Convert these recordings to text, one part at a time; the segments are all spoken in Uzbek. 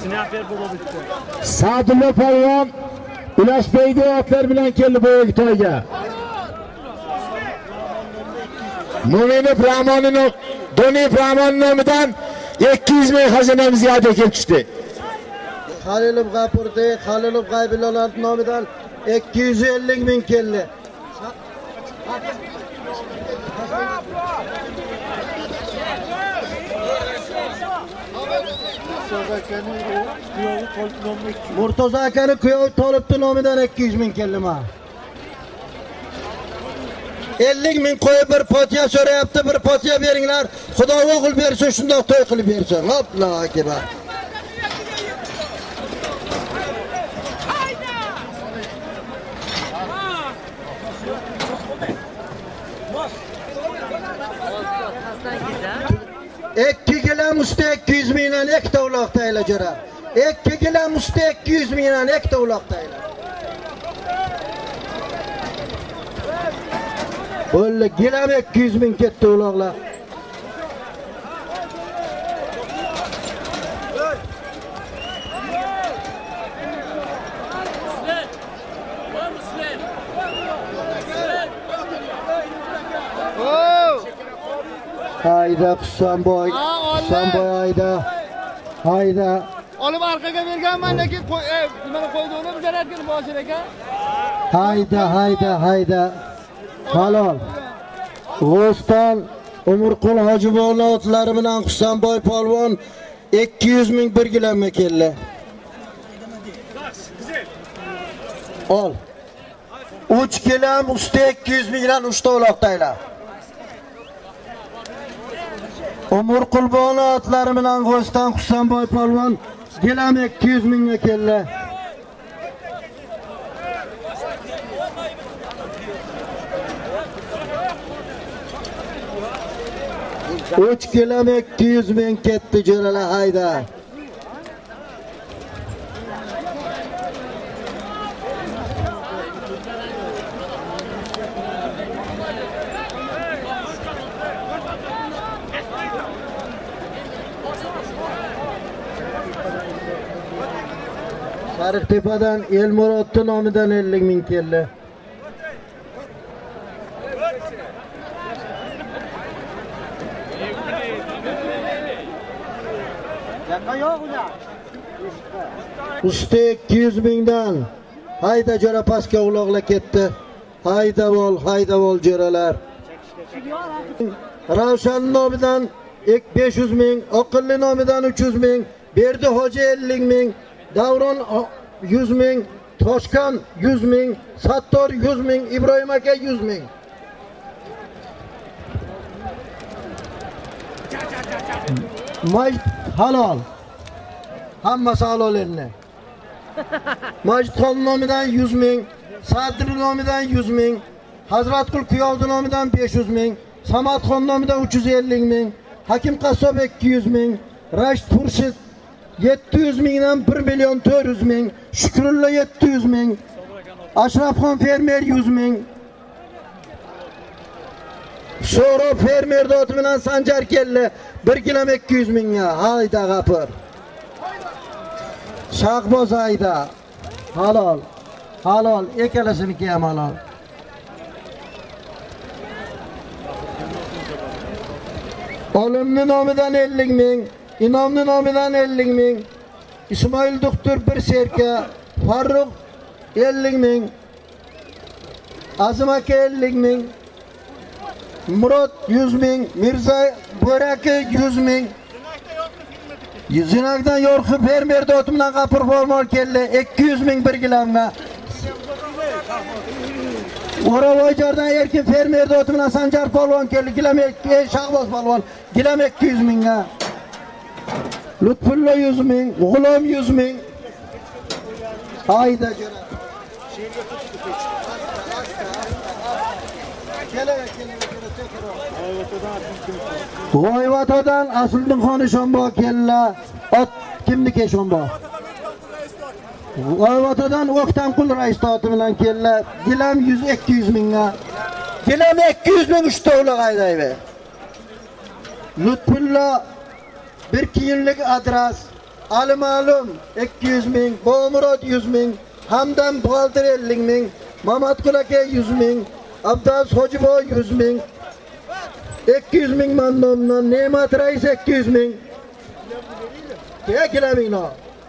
Sadulla Polvon Ulashbeydi otlar bilan keldi bu to'yga. Mo'minov Rahmonov, Doniyev Rahmon nomidan 200 ming xazinamiz yada kelib tushdi. Halilov G'apurdi, Halilov G'aybilolar nomidan 250 ming keldi. Murtoza akani kuyovi Tolibdi nomidan 200 ming keldi ma. 50 ming qo'yib bir potiya so'rayapti, bir potiya beringlar. Xudo o'g'il bersin, shundoq to'y qilib bersin. Allohu akbar. Ikki gilam usta 200 mingdan ikkita uloq tayla jira. 2 gilam usta 200 mingdan ikkita uloq tayla. O'lla gilam 200 ming ketdi uloqlar. Hayda Husanboy, Husanboy hayda. Hayda. Olib arqaga berganman lekin nimani qo'ydi uni bizaratgan boshir aka. Hayda. Halol. G'oston Umurqul Hojibo'g'li otlari bilan Husanboy polvon 200 ming bir gilamga keldi. Ol. 3 gilam usta 200 mingdan 3 ta uloqdaylar. Umurqul bo'g'li otlari bilan G'oston Husanboy polvon gilam 200 mingga keldi. 3 gilam 200 ming ketdi jo'ralar hayda. Sariqtepadan Elmurodni nomidan 50 ming keldi. Usta 200 mingdan hayda jo'ra pastga uloqlar ketdi. Hayda bol jo'ralar. Ravshan nomidan 500 ming, Oqilli nomidan 300 ming, Berdi Hoji 50 ming, Davron 100 ming, Toshkan 100 ming, Sattor 100 ming, Ibrohim aka 100 ming. Majid halol. Hammasi halol endi. Majidxon nomidan 100 ming, Sadri nomidan 100 ming, Hazratqul Kuyovdi nomidan 500 ming, Samatxon nomidan 350 ming, Hakim Qassob 200 ming, Rashid Xurshid 700 mingdan 1 milyon 400 ming, Shukrulla 700 ming, Ashrafxon fermer 100 ming. So'ro fermer doti bilan Sanjar keldi. 1 gilam 200 mingga. Hayda G'apur. Shahboz hayda. Halol, ikkalasiniki ham halol. Olimni nomidan 50 ming, İmomni nomidan 50 ming, İsmoil doktor bir serka, Farruq 50 ming, Azim aka 50 ming, Murod 100 ming, Mirza Bo'raki 100 ming. Zinakdan Yorqi fermer doti bilan G'apur polvon keldi. 200 ming 1 gilamga. O'ravoyjardan Erkin fermer doti bilan Sanjar polvon keldi. Gilam Shahboz polvon gilam 200 mingga. Lutfulla 100 ming, G'ulom 100 ming. Hayda jo'ra. G'oyvatodan Asliddin Xonishonbo keldi. Ot kimniki Shonbo? G'oyvatodan O'ktamqul rais doti bilan keldi. Gilam 100-200 mingga. Gilam 200 ming 3 ta uloq haydaydi. Lutfulla bir kiyinlik adres Ali Ma'lum 200 ming, Bomurod 100 ming, Hamdam Buxalter 50 ming, Mamatqul aka 100 ming, Abdaz Hojiboy 100 ming, 200 ming Mandomdan, Ne'mat Rais 200 ming. Kekilamingno.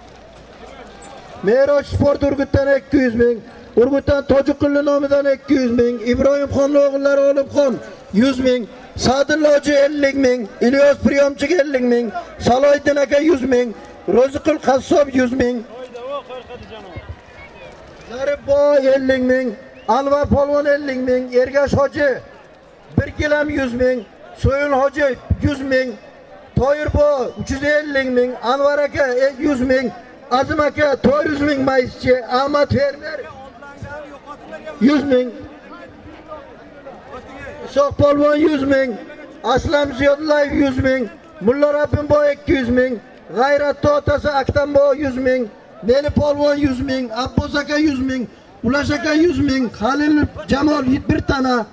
Meroj Sport Urgutdan 200 ming, Urgutdan Tojiqulli nomidan 200 ming, Ibrohimxon o'g'illari Olibxon 100 ming, Sadilloji 50 ming, İlyos Priyomchik 50 ming, Salohiddin aka 100 ming, Ro'ziqul Qassob 100 ming, Zaribboy 50 ming, Alva Polvon 50 ming, Ergash Hoji 1 kilam 100 ming, So'yil Hoji 100 ming, Toyirbo 350 ming, Anvar aka 100 ming, Azim aka 400 ming maischi, Ahmad Fermer 100 ming, Isoq Polvon 100 ming, Aslam Ziyodullayev 100 ming, Mulla Rabbimboy 200 ming, G'ayratli otasi Aktambo 100 ming, Meli Polvon 100 ming, Abbos aka 100 ming, Ulash aka 100 ming, Halil Jamol 1 tana,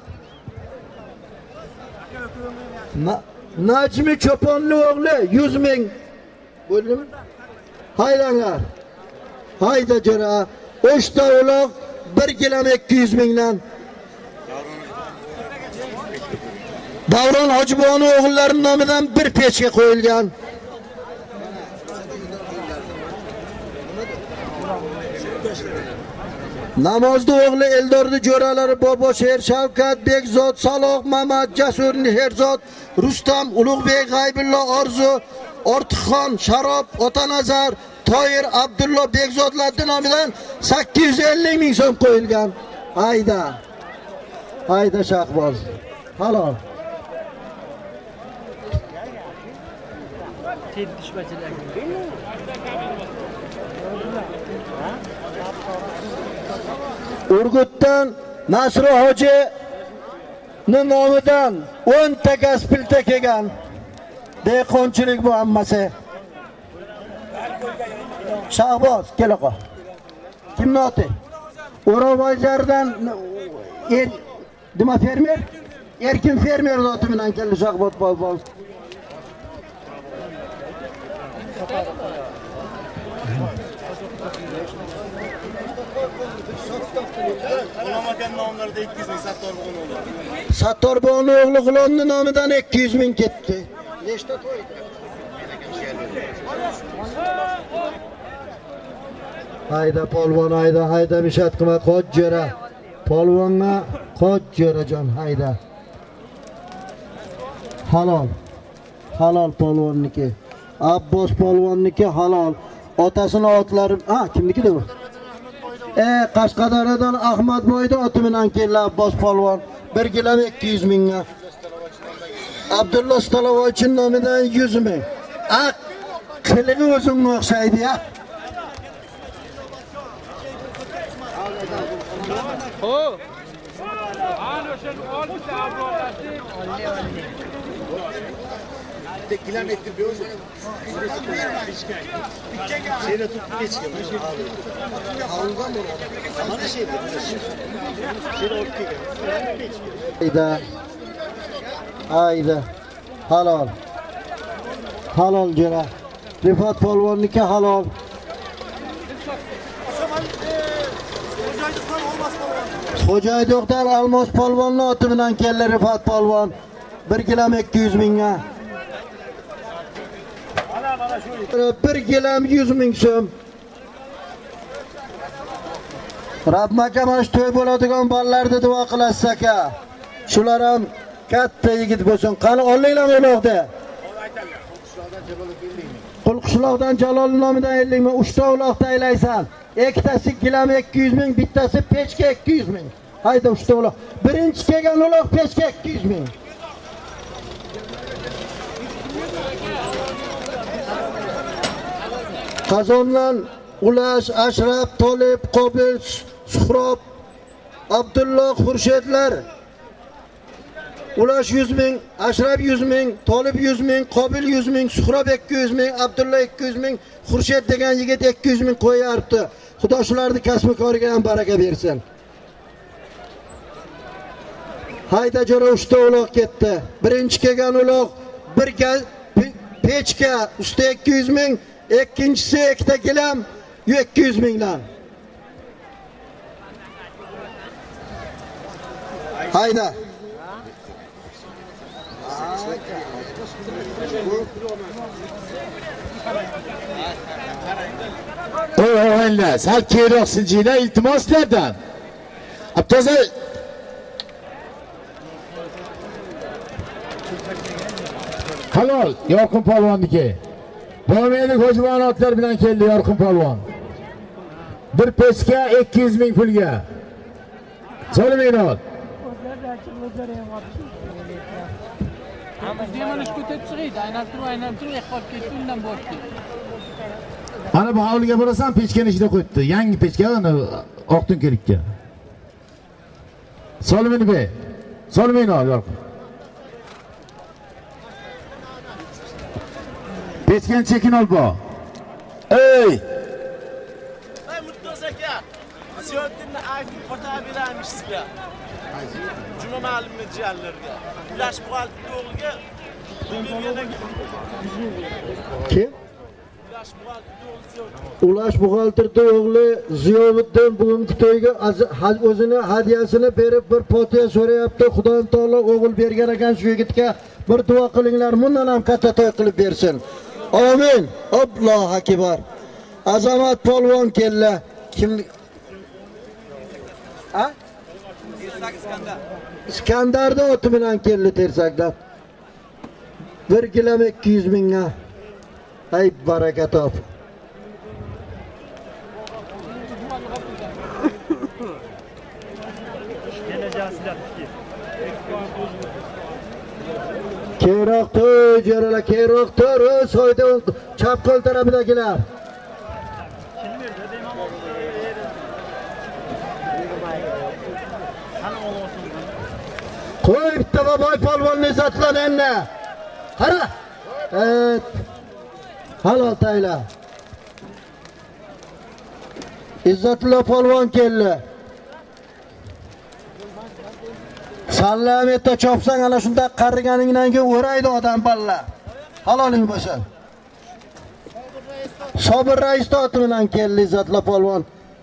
Najmi Cho'ponli o'g'li 100 ming. Bo'ldimi? Haydanlar. Hayda jira. 3 ta uloq 1 kilam 200 mingdan. Davron Hojiboni o'g'illarining nomidan bir pechga qo'yilgan. Namozdi o'g'li Eldordi jo'ralari Bobosher, Shavkat, Bekzod, Saloh, Mamad, Jasur, Herzod, Rustam, Ulug'bek, G'aybullo, Orzu, Ortiqxon, Sharob, Otanazar, Toyir, Abdullo, Bekzodlar nomidan 850 ming so'm qo'yilgan. Hayda. Hayda Shahboz. Halol. Urgutdan Nasri Hoji nomidan 10 ta gaspilta kelgan. Dehqonchilik bu hammasi. Shahboz kelaqa. Kimni oti? O'rovoylardan nima fermer? Erkin fermer oti bilan keldi Shahboz polvon. Nomlarda 200 ming Sattorbon o'g'li. Sattorbon o'g'li G'ulomning nomidan 200 ming ketdi. Nechta to'ydi? Hayda polvon, hayda bishat qilma qo'j jo'ra. Polvonga qo'j jo'rajon, hayda. Halol. Halol polvonniki. Abbos polvonniki halol. Otasining otlari, kimniki bu? Qashqadaryodan Ahmadboyda oti bilan keldi Abbos polvon 1 kilam 200 mingga. Abdulla Stalovoychi nomidan 100 ming. Qilig'i o'zimga o'xshaydi ya. Ho. Ana o'sha oltita avlodasi. Kilam etib bersa, şeyle tutup geçiyor. Alıngan mı? Mana şey şeyle olup geliyor. Hayda. Halol. Halol jo'ra. Rifat polvonniki halol. Xo'jaydoqdan Almos polvonning oti bilan keldi Rifat polvon 1 kilam 200 mingga. 1 kilam 100 ming so'm. Rahmat amash to'y bo'ladigan bolalarni duo qilasiz aka. Shular ham katta yigit bo'lsin. Qani olinglar uloqda. Qulqishloqdan Jalol nomidan 50 ming, 3 ta uloqda aylaysan. Ikkitasi kilam 200 ming, bittasi pechka 200 ming. Hayda 3 ta uloq. Birinchi kelgan uloq pechka 200 ming. Qazondan Ulash, Ashraf, Tolib, Qobil, Suhrob, Abdulloh, Xurshedlar. Ulash 100 ming, Ashraf 100 ming, Tolib 100 ming, Qobil 100 ming, Suhrob 200 ming, Abdulloh 200 ming, Xurshed degan yigit 200 ming qo'yardi. Xudo shularni kasb-koriga ham baraka bersin. Hayda jo'ra 3 ta uloq ketdi. Birinchi kelgan uloq bir pechka usti 200 ming, İkincisi ikkita gilam 200 mingdan. Hayda. O'g'illar, sal keyinroq siljinglar iltimoslardan. Abtoza halol, Yorqin polvonniki. Bo'lmaydi, Ho'jibon otlar bilan keldi Yorqin polvon. Bir pechka 200 ming pulga. So'ramang ol. Ana bu hovliga borasan, pechkani ichida qo'yibdi. Yangi pechka, ana oqtin kelikka. Solmini be. Solmang ol, Yorqin. Pechkani chekin ol bo. Ey! Ay Muttoz aka. Ziyoddinni aytib qo'ta beramiz sizga. Juma ma'lummi jiyanlarga. Ulash buxgalter o'g'liga Kim? Ulash buxgalter o'g'li Ziyoddin. Ulash buxgalter o'g'li Ziyoddin bugungi to'yga o'zini hadiyasini berib bir potiya so'rayapti. Xudo taolo o'g'il bergan ekan shu yigitga bir duo qilinglar. Bundan ham katta to'y qilib bersin. Amin. Allohu akbar. Azamat polvon kella. Kim? Ha? İskandarda otu bilan keldi tersakdan. Bir gilam 200 mingga. Ay baraka top. Keyroqtur, jarala keyroqtur, soyda chap qo'l tarafidagilar. Qo'y bitta boy polvonni sotlan endi. Qara. Evet. Halol tayla. İzzatullo polvon keldi. Sallametda chopsang ana shunda qariganingdan keyin o'raydi odam balla. Haloling bo'lsin. Sobir rais oti bilan keldi İzzatullo polvon.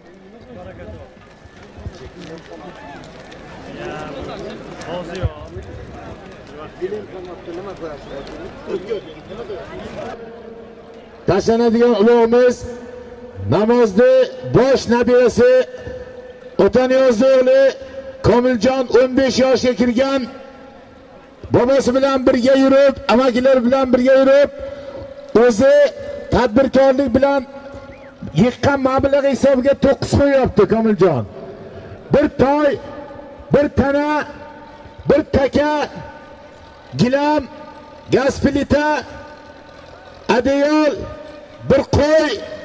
Tashlanadigan ulug'imiz namozni bosh nabirasi O'taniyozli o'g'li Komiljon 15 yoshga kirgan, bobosi bilan birga yurib, amakilar bilan birga yurib, o'zi tadbirkorlik bilan yiqqan mablag' hisobiga 9 qo'yapti Komiljon. Bir toy, bir tana, bir taka, gilam, gaz plita, adayol, bir qo'y,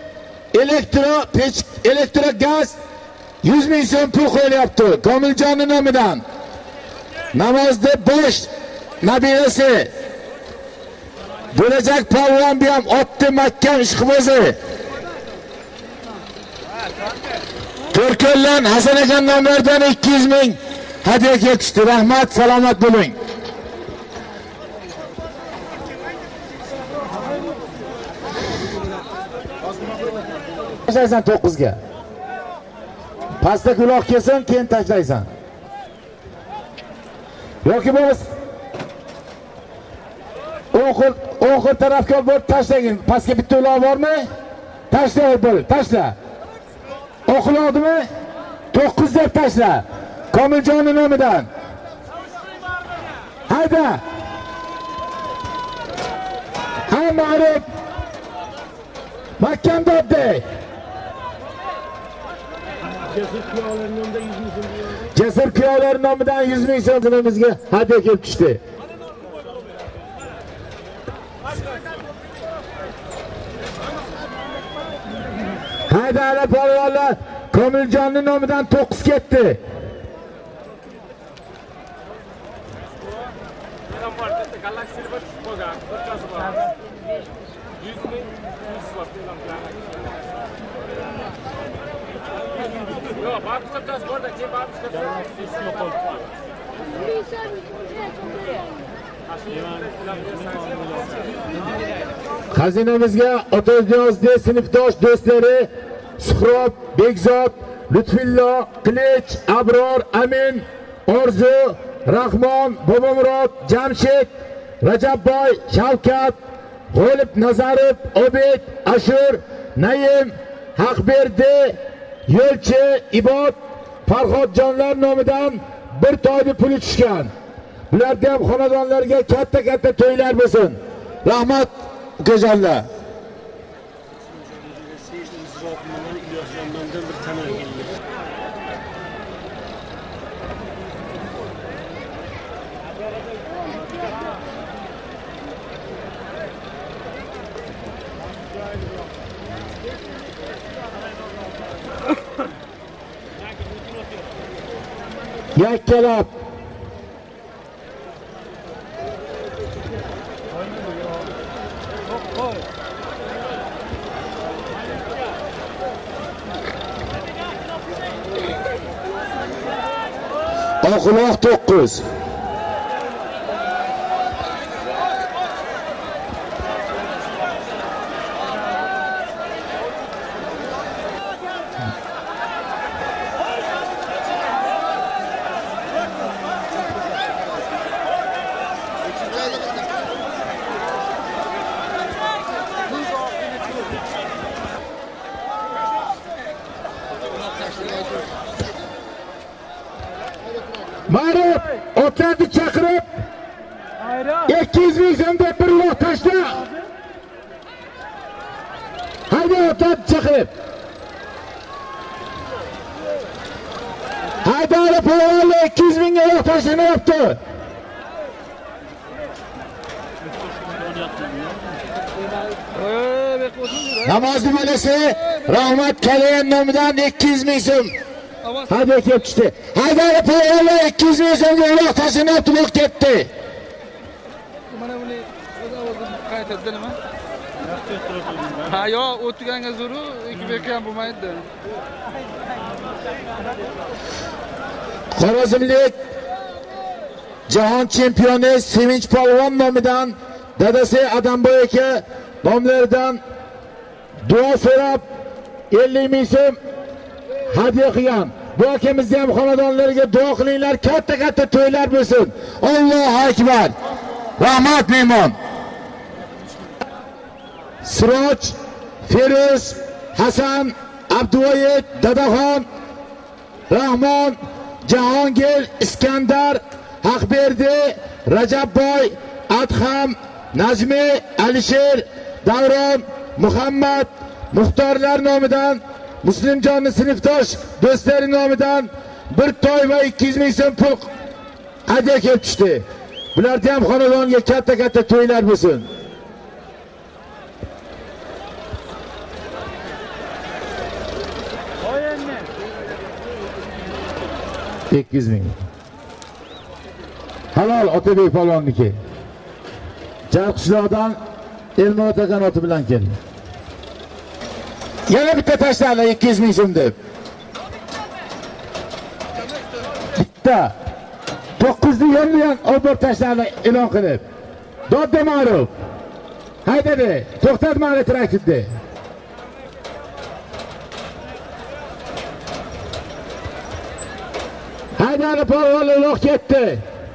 elektro gaz 100 ming so'm pul qo'yilyapti Komiljonning nomidan. Namozda bosh nabirasi bo'lajak polvon ham otdi mahkam ishqibozi. To'rko'ldan Hasan aka nomlaridan 200 ming hadiya ketishdi. Rahmat, salomat bo'ling. 9 ga. Pastda quloq kelsin, keyin tashlaysan. Yoki bo'lmas. O'qir tarafga borib tashlagin. Pastga bitta uloq bormi? Tashla bo'l, tashla. O'qiladimi? 9 deb tashla. Komiljonning nomidan. Hayda. Ha ma'ruf. Mahkam doddi. Jasur kuyolar nomidan 100 ming so'mimizga hadiya kelib tushdi. Haydala polvonlar Komiljonning nomidan 9 ketdi. Xazinamizga Otozniyozdek sinfdosh do'stlari Suhrob, Bekzod, Lutfillo, Qilich, Abror, Amin, Orzu, Rahmon, Bobomurod, Jamshid, Rajabboy, Shavkat, G'olib Nazarov, Obid, Ashur, Naim, Haqberdi, Yo'lchi, Ibod, Farhodjonlar nomidan bir to'yni puli tushgan. Bularga ham xonadonlarga katta to'ylar bo'lsin. Rahmat ukajonlar. Yakkalab Oqloq 9. Ma'ruf otlarni chaqirib 200 ming so'm deb bir loq tashla. Haydi otlarni chaqirib. Haydi polvonlar 200 mingga loq tashlamayapti. Namozni malasi Rahmat Kalayan nomidan 200 ming so'm. Hadi kelib tushdi. Haydari polvonlar 200 ming so'mga uloq tashinib turib ketdi. Mana buni o'zim qaytadi nima? Ha, yo'q, o'tganga zo'ru, ikki bekam bo'lmaydi. Xorazmlik jahon chempioni Sevinch polvon nomidan dadasi Adamboy aka nomlaridan duo so'rab 50 ming so'm hadiya qilgan. Bu akamizni ham xonadonlariga duo qilinglar, katta to'ylar bo'lsin. Allohu akbar. Rahmat mehmon. Siroj, Feruz, Hasan, Abduvoyed, Dadaxon, Rahmon, Jahongir, Iskandar, Haqberdi, Rajabboy, Adham, Najmi, Alisher, Davron, Muhammad, Muxtorlar nomidan Muslimjonning sinfdosh do'stlari nomidan bir to'y va 200 ming so'm pul hadiya kelib tushdi. Bularda ham xonadonga katta to'ylar bo'lsin. Qo'yinmi? 200 ming. Halol Otabek polvonniki. Jarqishloqdan Elmurod aka oti bilan keldi. Yana bitta tashladi 200 ming so'm deb. Bitta 900 yildan obor tashladi e'lon qilib. Dodda Ma'ruf. Haydadi, to'xtatmadi traktorni. Haydadi polvonlar uloq ketdi.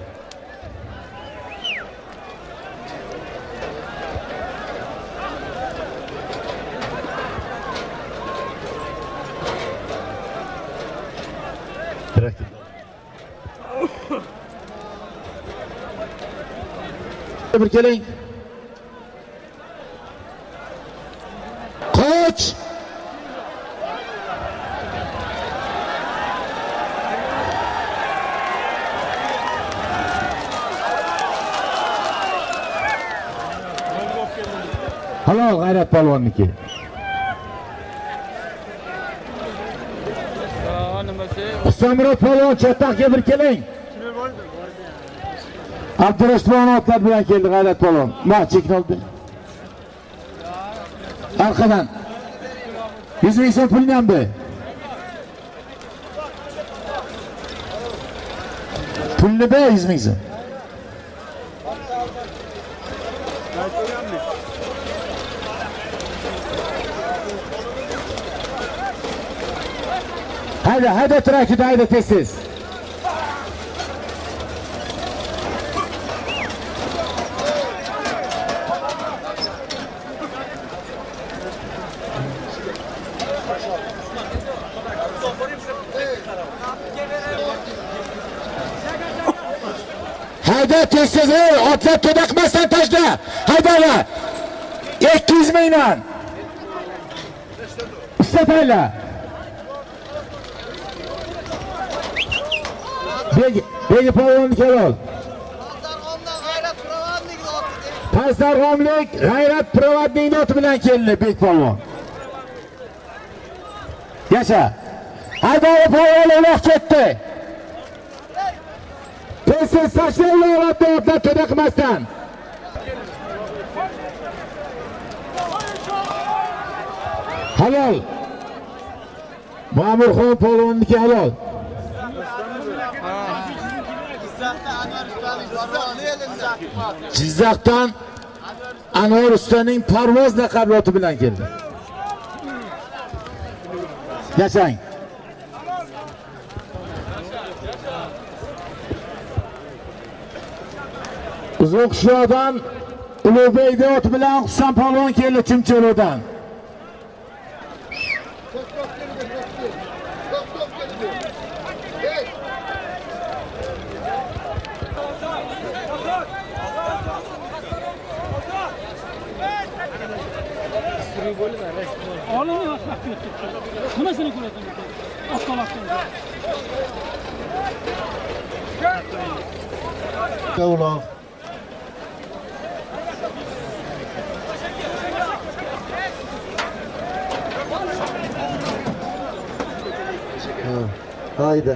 Bir keling. Qoch. Halol G'ayrat polvonniki. Husamurod polvon chetaqqa bir keling. Abdurashmon otlar bilan keldi G'ayrat polvon. Ma chekni oldi. Arqadan 100 ming so'm pulni ham ber. Pulni ber 100 ming so'm. Haydi trakide, haydi tez. Haydi tez, otlar to'daqmasdan tashla. Haydi. 200 mingdan. İşletayla. Begi polvon kelol. Pasdarg'omlik G'ayrat Provodnikning oti bilan keldi Bek polvon. Yasha. Haydari polvon uloq ketdi. Tez tashlaylar otlar to'daqmasdan. Halol. Ma'murxon polvonniki halol. Jizzaxdan Anvar ustaning parvoz laqabi oti bilan keldi. Yashang. Uzoqshodan Ulug'bekning oti bilan Husan polvon keldi Chimchiro'dan. Oğlum yok bak Nimasini ko'rasan? Oqtolaqdan. Uloq. Haydi.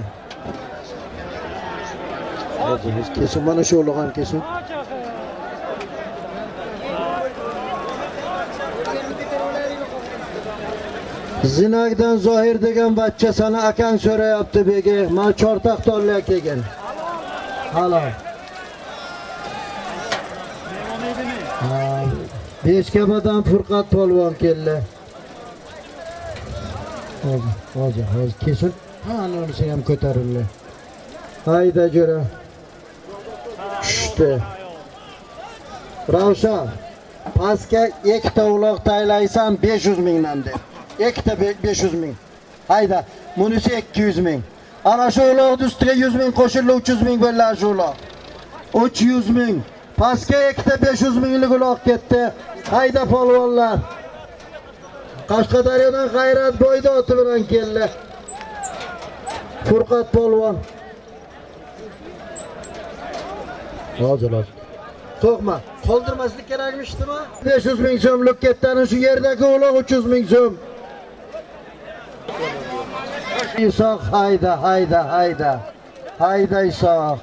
Hadi kesin mana shu uloq ham kesin. Zinagdan Zohir degan bachcha sana akang so'rayapti begi. Men Chortoq to'llar kelgan. Halol. Beshkabadan Furqat polvon keldi. Hozir kesin. Ana unisi ham ko'tarildi. Hayda jo'ra. Tushdi. Ravshan, pastga ikkita uloq taylaysan 500 mingdan deb. Ikkita 500 ming. Hayda, bunisi 200 ming. Ana shu uloqning ustiga 100 ming qo'shildi, 300 ming bo'ladi shu uloq. 300 ming. Pastga ikkita 500 minglik uloq ketdi. Hayda polvonlar. Qashqadaryodan G'ayrat bo'yda oti bilan keldi. Furqat polvon. Hozir. Qo'rqma, qoldirmaslik kerakmishdimi? 500 ming so'mlik ketdi, shu yerdagi uloq 300 ming so'm. İsoq hayda İsoq.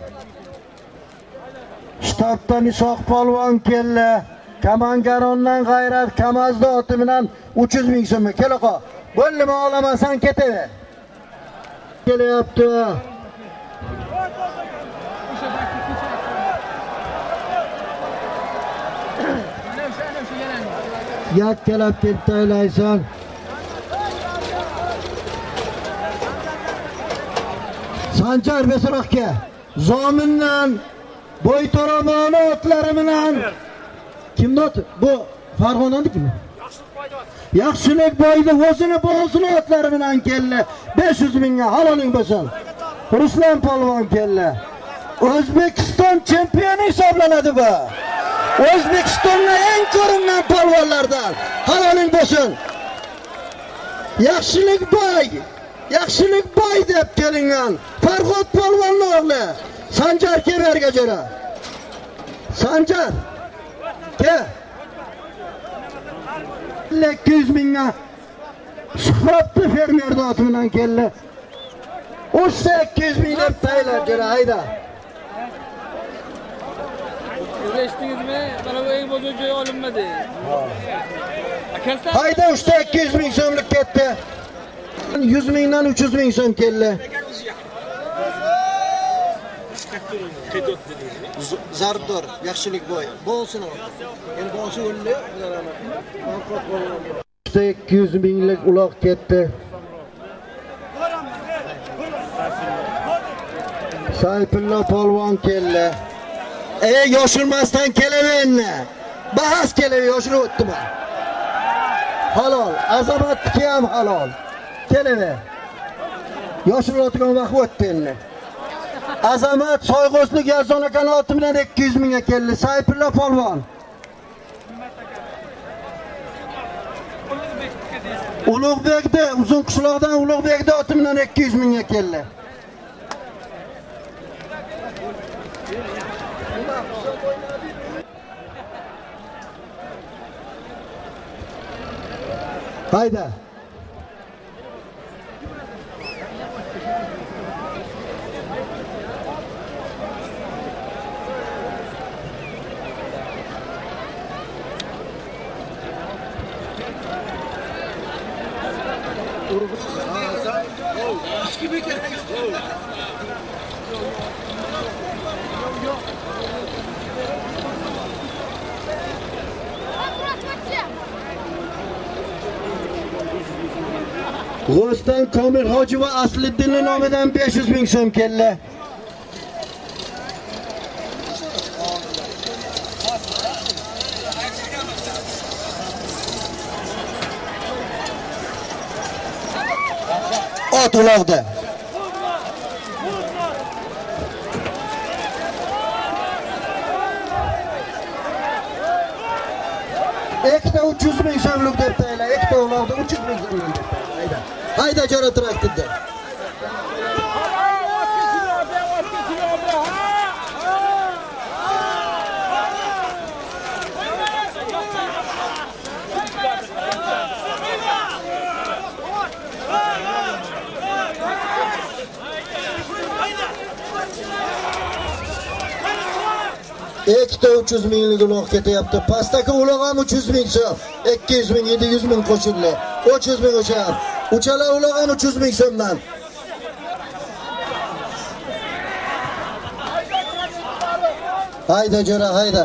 Shtabdan Isoq polvon keldi. Kamangarondan G'ayrat Kamazda oti bilan 300 ming so'm. Kelaqa. Bo'lma olamasan ketaver. Kelyapti. Yakkalab ketdi aylaysan. Sanjar Besaroqqa Zomindan Bo'yto'ramoni otlari bilan kimni oti? Bu Farg'onaniki mi? Yaxshilik boydi o'zini bo'lsin otlari bilan keldi. 500 mingga haloling bo'lsin. Ruslan polvon keldi. O'zbekiston chempioni hisoblanadi bu. O'zbekistonning eng ko'ringan polvonlardan. Haloling bo'lsin. Yaxshilik boy deb kelingan Farg'ot polvonning o'g'li Sanjar Keberga jo'ra. Sanjar ke 200 mingga Suhratli fermer oti bilan keldi. O'sha 200 ming deb taylar jo'ra hayda. Eshitdingizmi? Mana bu eng bozor joy olinmadi. Hayda o'sha 200 ming so'mlik ketdi. 100 mingdan 300 ming so'm keldi. Zarbdor, yaxshilik boy. Bo'lsin o. Endi boshi o'ldi. 200 minglik uloq ketdi. Sayfulla polvon keldi. Yoshirmasdan kelaverni. Bahas kelaver, yoshirib o'tdimi? Halol, azamatniki ham halol. Kelaver. Yoshirayotgan vaqt o'tdi endi. Azamat Soyg'o'slik Yazona kanoti bilan 200 mingga keldi. Sayfulla polvon. Ulug'bekda uzun qishloqdan Ulug'bekda oti bilan 200 mingga keldi. Hayda. G'ostan Komil Hoji va Asliddinning nomidan 500 ming so'm keldi. Ot uloqda. Ekta 300 ming so'mlik deb tayinla. Ekta uloqda 300 ming so'mlik. Hayda jara traktorda. Ekta 300 minglik uloq ketyapti. Pastdagi uloq ham 300 ming so'm. 200 ming, 700 ming qo'shildi. 300 ming o'chab. Uchala uloq ham 300 ming so'mdan. Hayda jara, hayda.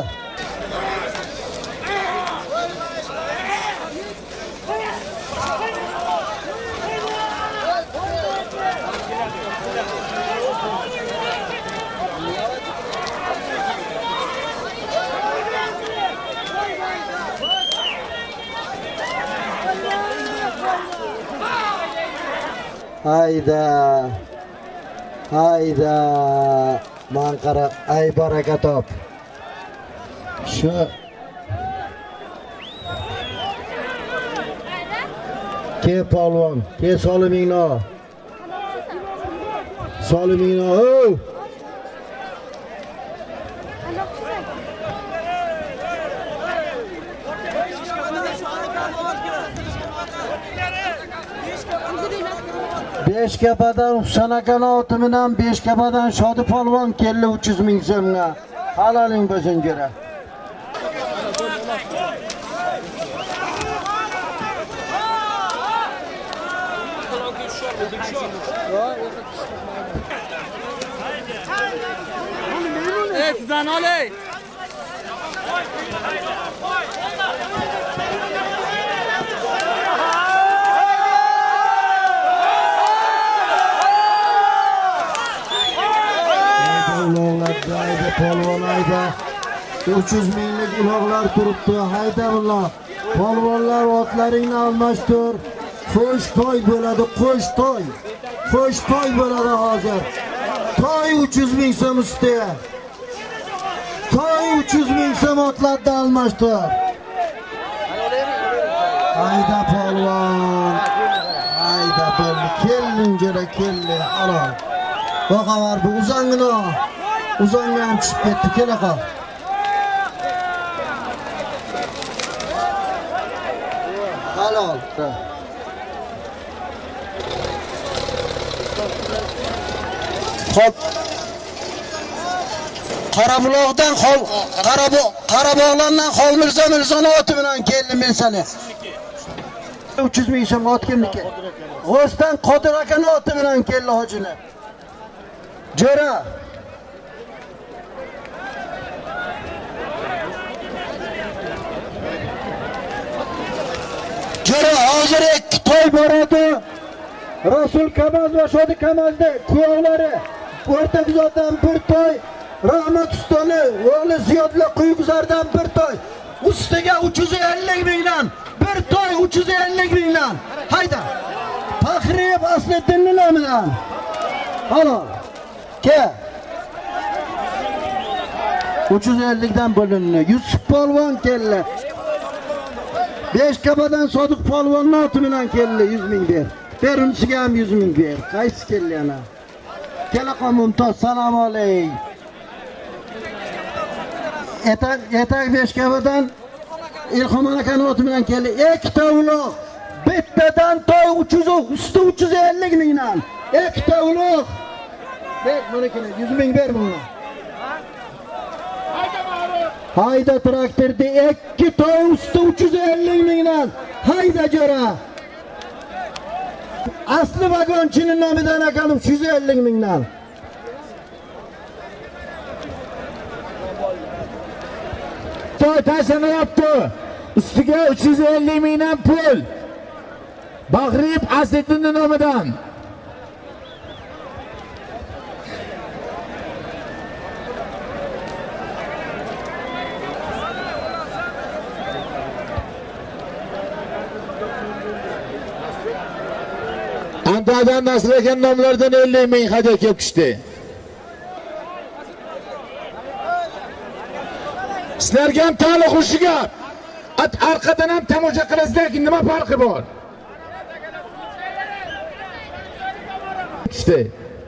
Hayda. Hayda. Manqara ay baraka top. Shu ke polvon, ke solimingni. Solimingni. Beshkapadan Husanaka oti bilan Beshkapadan Shodi polvon keldi 300 ming so'mga. Haloling bo'lsin jo'ra. Zanoley. Polvon hayda. 300 minglik uloqlar turibdi. Hayda uloq. Polvonlar otlaringni almashtir. Qo'sh to'y bo'ladi, qo'sh to'y. Qo'sh to'y bo'ladi hozir. To'y 300 ming so'm ustiga. To'y 300 ming so'm otlarni almashtir. Hayda polvon. Hayda bo'ldi. Kelding jo'ra, kelding. Halol. Bu xabar bu uzangina. Uzanga ham tushib ketdi, kela qol. Halol. Xo'p. Qarabuloqdan Qarabog'lardan Xolmirzoning oti bilan keldi Mirsali. 300 ming so'm ot kimniki? G'ostan Qodir akaning oti bilan keldi hojini. Jo'ra. Jo'ra hozir 2 to'y boradi. Rasul Kamaz va Shodi Kamazning kuyovlari o'rta guzardan bir to'y, Rahmat Ustani o'g'li Ziyodla Quyuguzardan bir to'y. Ustiga 350 mingdan bir to'y 350 mingdan. Hayda. Faxriyev Asliddinning nomidan. Halol. Ke. 350 dan bo'linadi. Yusuf polvon keldi. 5 kabadan Sodiq polvonning oti bilan keldi 100 ming ber. Berinchisiga ham 100 ming ber. Qaysi keldi yana? Kelaqon Mumtoz, assalomu alaykum. Etak 5 kabadan Ilhom akaning oti bilan keldi. Ikkita uloq. Bittadan to'y 300, usti 350 mingdan. Ikkita uloq. Ber, buniki 100 ming ber buni. Hayda traktörde 2 to'y usti 350 mingdan. Hayda Jo'ra. Asli vagonchining nomidan akanim 150 mingdan. To'y tashlanayapti. Ustiga 350 mingdan pul. Bag'rib Asliddinning nomidan. Antadan nasıl eken nomlardan 50 ming hadiya kelib tushdi. Sizlarga ham ta'liq xushiga arqadan ham tomosha qilasizlar, nima farqi bor? Tushdi.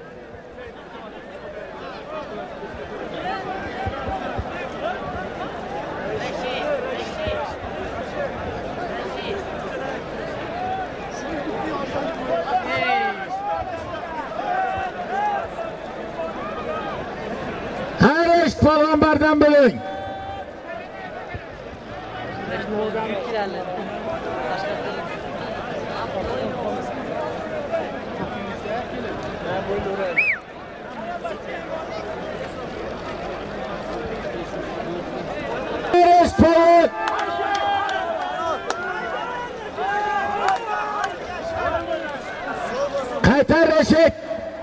Payg'ambardan bo'ling. Qaytar Rashid.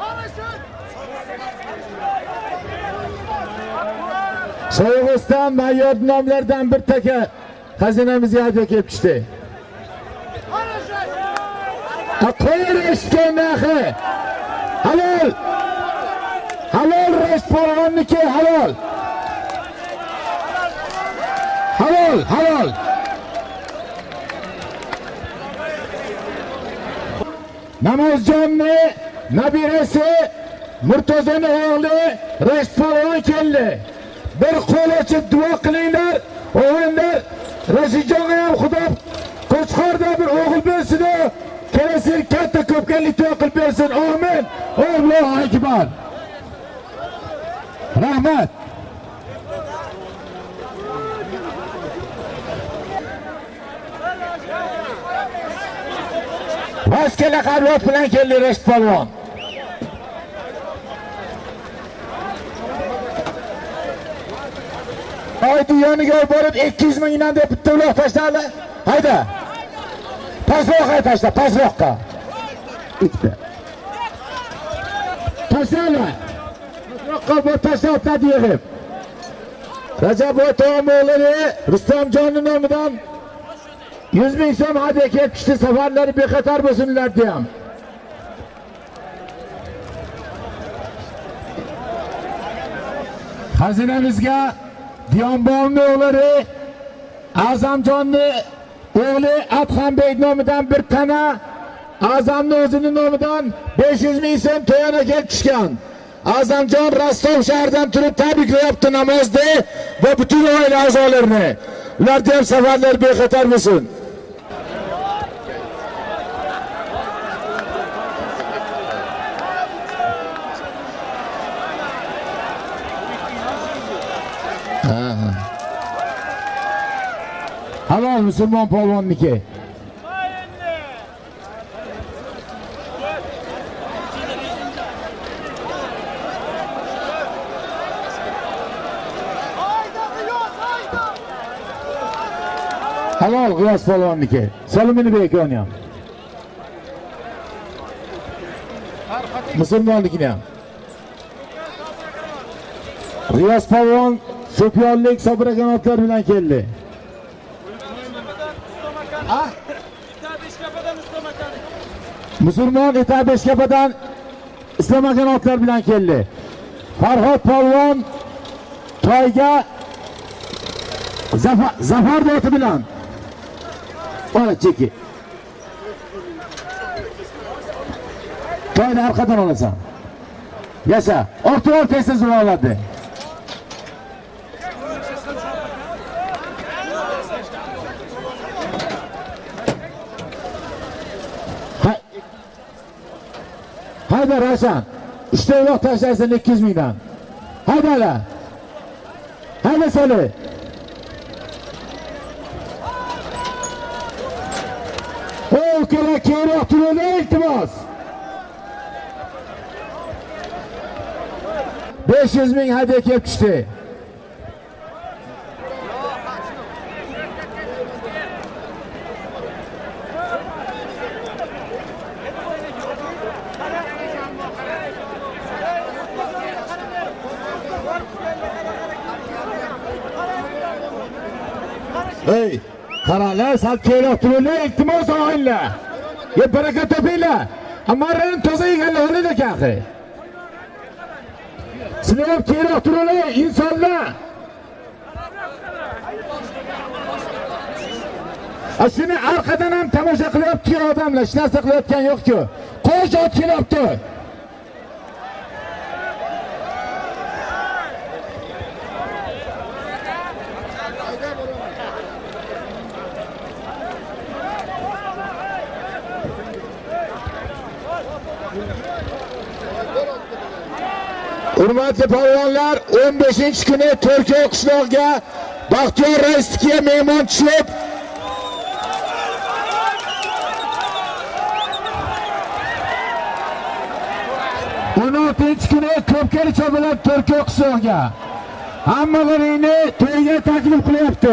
So'g'iston mayyod nomlardan bir taka xazinamizga hadiya kelib tushdi. Qo'yishga naxi. Halol. Halol restoranniki halol. Halol, halol. Namozjonning nabirasi Murtazoning o'g'li Rashidxon keldi. Bir qo'l ochib duo qilinglar. O'g'illar Rashidjonga ham Xudo Qo'chqorda bir o'g'il bersin. Kelasi katta ko'pkalik duo qilib bersin. Amin. Allohu akbar. Rahmat. Vaskela qarvot bilan keldi Rashid polvon. Haydi yoniga borib 200 mingdan deb bitta uloq tashladi. Hayda. Pasroqqa tashla, pasroqqa. Ikkita. Tashla. Pasroqqa bir tashlab yig'ib. Rajab o'g'li Rustamjonning nomidan 100 ming so'm hadiya kelib tushdi. Safarlari bexatar bo'lsinlar deyam. Xazinamizga Diyonbonning o'g'lari Azamjonning o'g'li Adxonbek nomidan bir tana, Azamning o'zining nomidan 500 ming so'm to'yona kelib tushgan. Azamjon Rostov shahridan turib tabriklayapti namozda va butun oila a'zolarini. Ularda ham safarlar bexatar bo'lsin. Halol musulmon polvonniki. Halol G'iyos polvonniki. Salimini bekon ham. Musulmonlikini ham. G'iyos polvon Sufyonlik Sobira qanotlar bilan keldi. Musulmon Ita-Beshkapadan Islom qanotlar bilan keldi. Farhod polvon toyga Zafar doti bilan. Mana cheki. Toyni arqadan olasan. Yasha, ortiq tezda zo'rladi. Hayda Rashan, 3 ta uloq tashlaysan 200 mingdan. Hayda la. Hayda Sali. O kerak keyinroq turadi iltimos. 500 ming hadya kelib tushdi. Hey, qaralar, sal keyinroq turinglar, iltimos og'inglar. Ye baraka topinglar. Amarlarni toza yeganlar o'ladi ekan. Sizlar ham keyinroq turinglar, insonlar. Shuni orqadan ham tomosha qilyapti odamlar, hech narsa qilayotgan yo'q-ku. Qo'sh ot kelyapti. Hurmatli polvonlar, 15-kuni Turkiya qishlog'iga Baxtiyor Raisovga mehmon tushib, kuni Ko'pkaricha bilan Turkiya qishlog'iga hammalarini to'yga taklif qilyapti.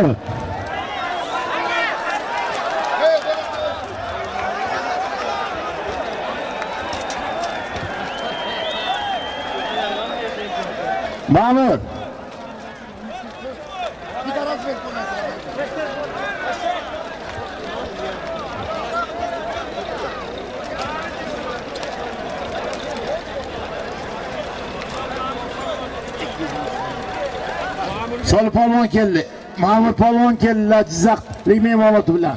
Mahmud. Sol polvon keldi. Mahmud polvon keldilar Jizzaxlik mehmonoti bilan.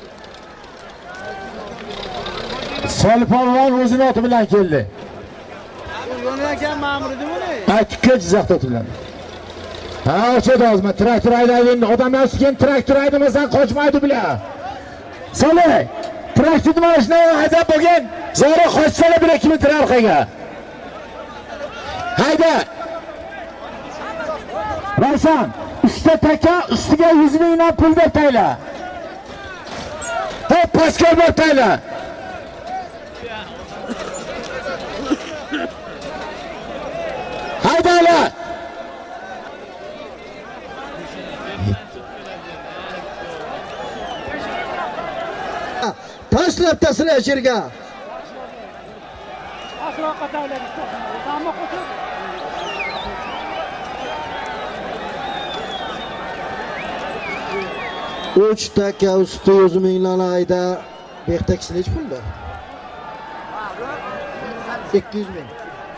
Sol polvon o'zini oti bilan keldi. Yo'nalgan ma'mur edimi uni? Aytibga Jizzaxda o'tiladi. Ha, o'chadi hozir. Traktor haydaydi. Odamlar ustiga traktor haydamasan qochmaydi bilan. Soli, traktorni mashina haydab bo'lgan. Zora qochsalar 1-2 metr orqaga. Hayda. Ravshan, usta taka ustiga 100 mingdan pul deb tayla. Hop, paskal deb tayla. Haydala. Tashlab tashlab yerga. Asroqqa tayyorlaymiz. Hamma qo'shib. Uch taka usti 100 mingdan ayda bektaksilish pulda. 200 ming.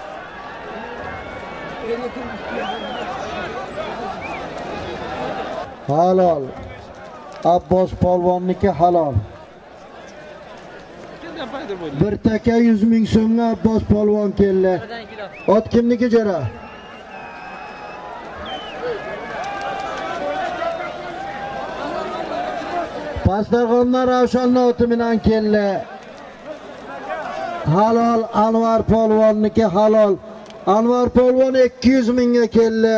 Halol. Abbos polvonniki halol. Bir taka 100 ming so'mga Abbos polvon keldi. Ot kimniki jara? Pastarg'omdan Ravshan oti bilan keldi. Halol Anvar polvonniki halol. Anvar polvon 200 mingga keldi.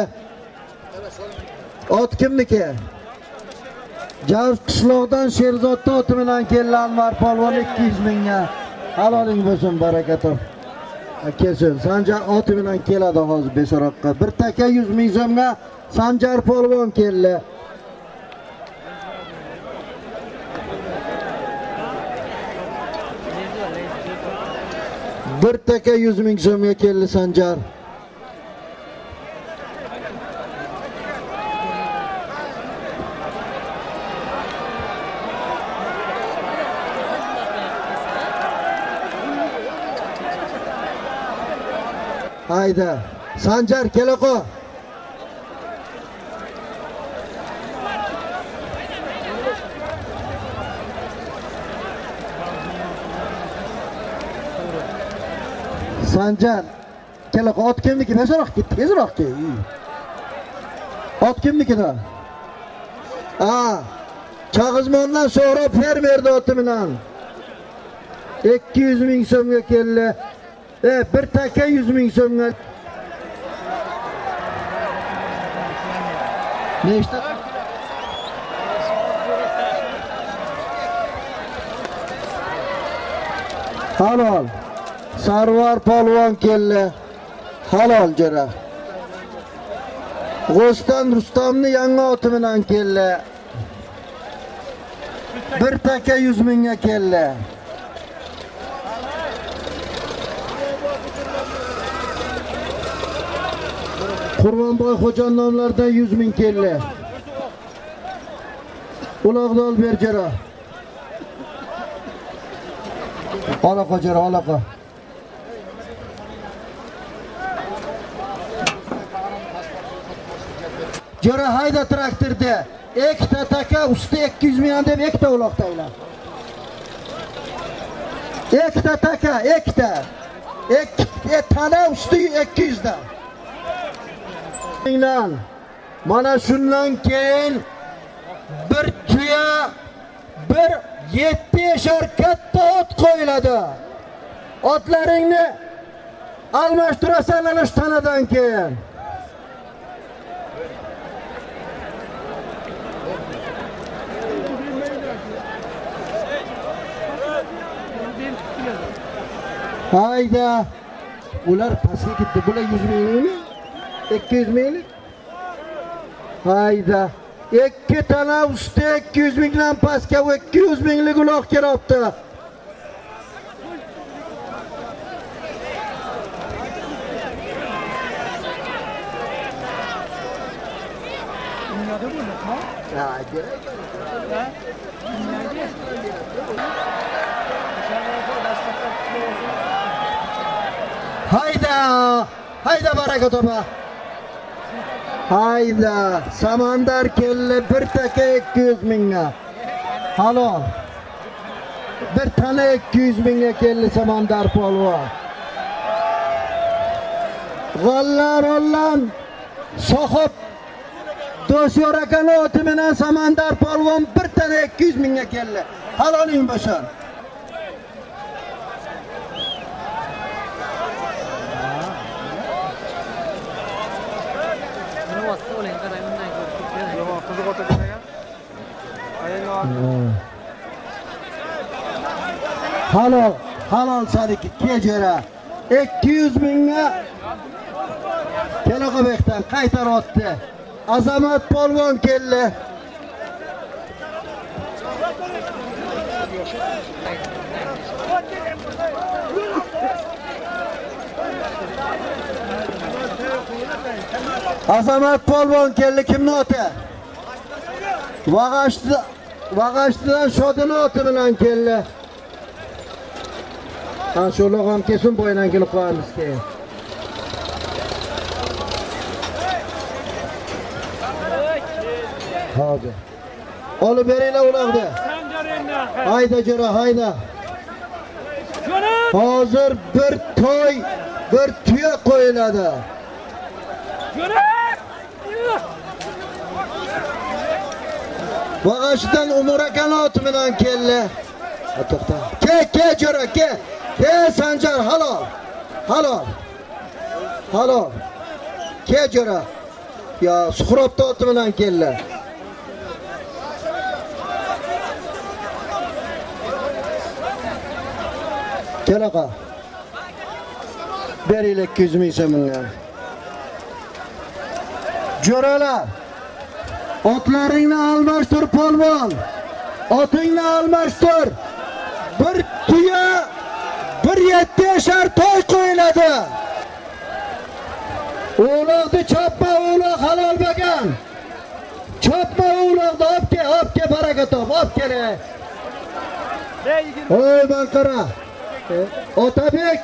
Ot kimniki? Javz qishloqdan Sherzod oti bilan keldi Anvar polvon 200 mingga. Haloling bo'lsin, baraka top. Kelsin. Sanjar oti bilan keladi hozir Besaroqqa. Bir taka 100 ming so'mga Sanjar polvon keldi. Bir taka 100 ming so'mga keldi Sanjar. Hayda. Sanjar kelaqo. Sanjar kelaqo ot kimniki? Tezroq ket. Ot kimniki da? Chag'izmondan sonra fermerda oti bilan 200 ming so'mga keldi. Bir taka 100 ming so'mga. Nechta? Halol. Sarvar polvon keldi. Halol jara. G'ostan Rustamni yangi oti bilan keldi. Bir taka 100 mingga keldi. Qurbonboy Xo'jon nomlardan 100 ming keldi. Uloqni ol ber jara. Olaqa jara, olaqa. Jara hayda traktorda. Ikkita taka usti 200 ming deb ikkita uloqdaylar. Ikkita taka, ikkita. Tana usti 200 da. Mana shundan keyin bir tuya, bir 7 katta ot qo'yiladi. Otlaringni almashtirasan ana shu tanadan keyin. Hayda. Ular pastga ketdi. Bular 100 mingmi? 200 minglik? Hayda. 2 tana usti 200 mingdan pastga 200 minglik uloq kelibdi. Hayda. Hayda baraka topa. Hayda. Samandar keldi bir taka 200 mingga. Halol. Bir tane 200 mingga keldi Samandar polvon. G'allar ollan sohib Do'syor akani oti bilan Samandar polvon bir tane 200 mingga keldi. Haloling bo'lsin. Halol saniki kejara 200 mingga Kelaqobekdan qaytar otdi. Azamat polvon keldi. Azamat polvon keldi, kimni oti? Vag'ashtidan Shodini oti bilan keldi. Sho'loq ham kesin bo'ydan kelib qo'yamiz keyin. Hozir. Olib beringlar uloqni. Hayda jara, hayda. Hozir bir to'y, bir tuya qo'yiladi. Vag'ashdan Umar aka oti bilan keldi. To'xta. Ke jara, ke. Sanjar halol. Halol. Ke jara. Ya Suhrobda oti bilan keldi. Kelaqa. Beringlar 200 ming so'mga. Jo'ralar. Otlaringni almashtir polvon. Otingni almashtir. Bir tuya, bir 7 yaşar toy qo'yiladi. O'g'loqni chopma, o'g'loq halol bo'lgan. Chopma o'g'loqni olib ke baraka top, olib keling. Oy Banqara. Otabek.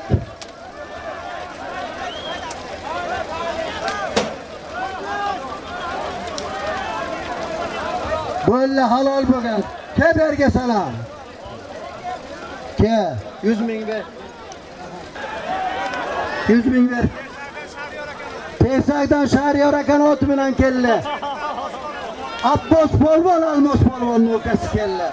Bo'ldi halol bo'lgan. Keberga salom. Ke 100 ming ver. 100 ming ver. Pesakdan Shahriyor akan ot bilan keldi. Abbos polvon, Almos polvonning ukasi keldi.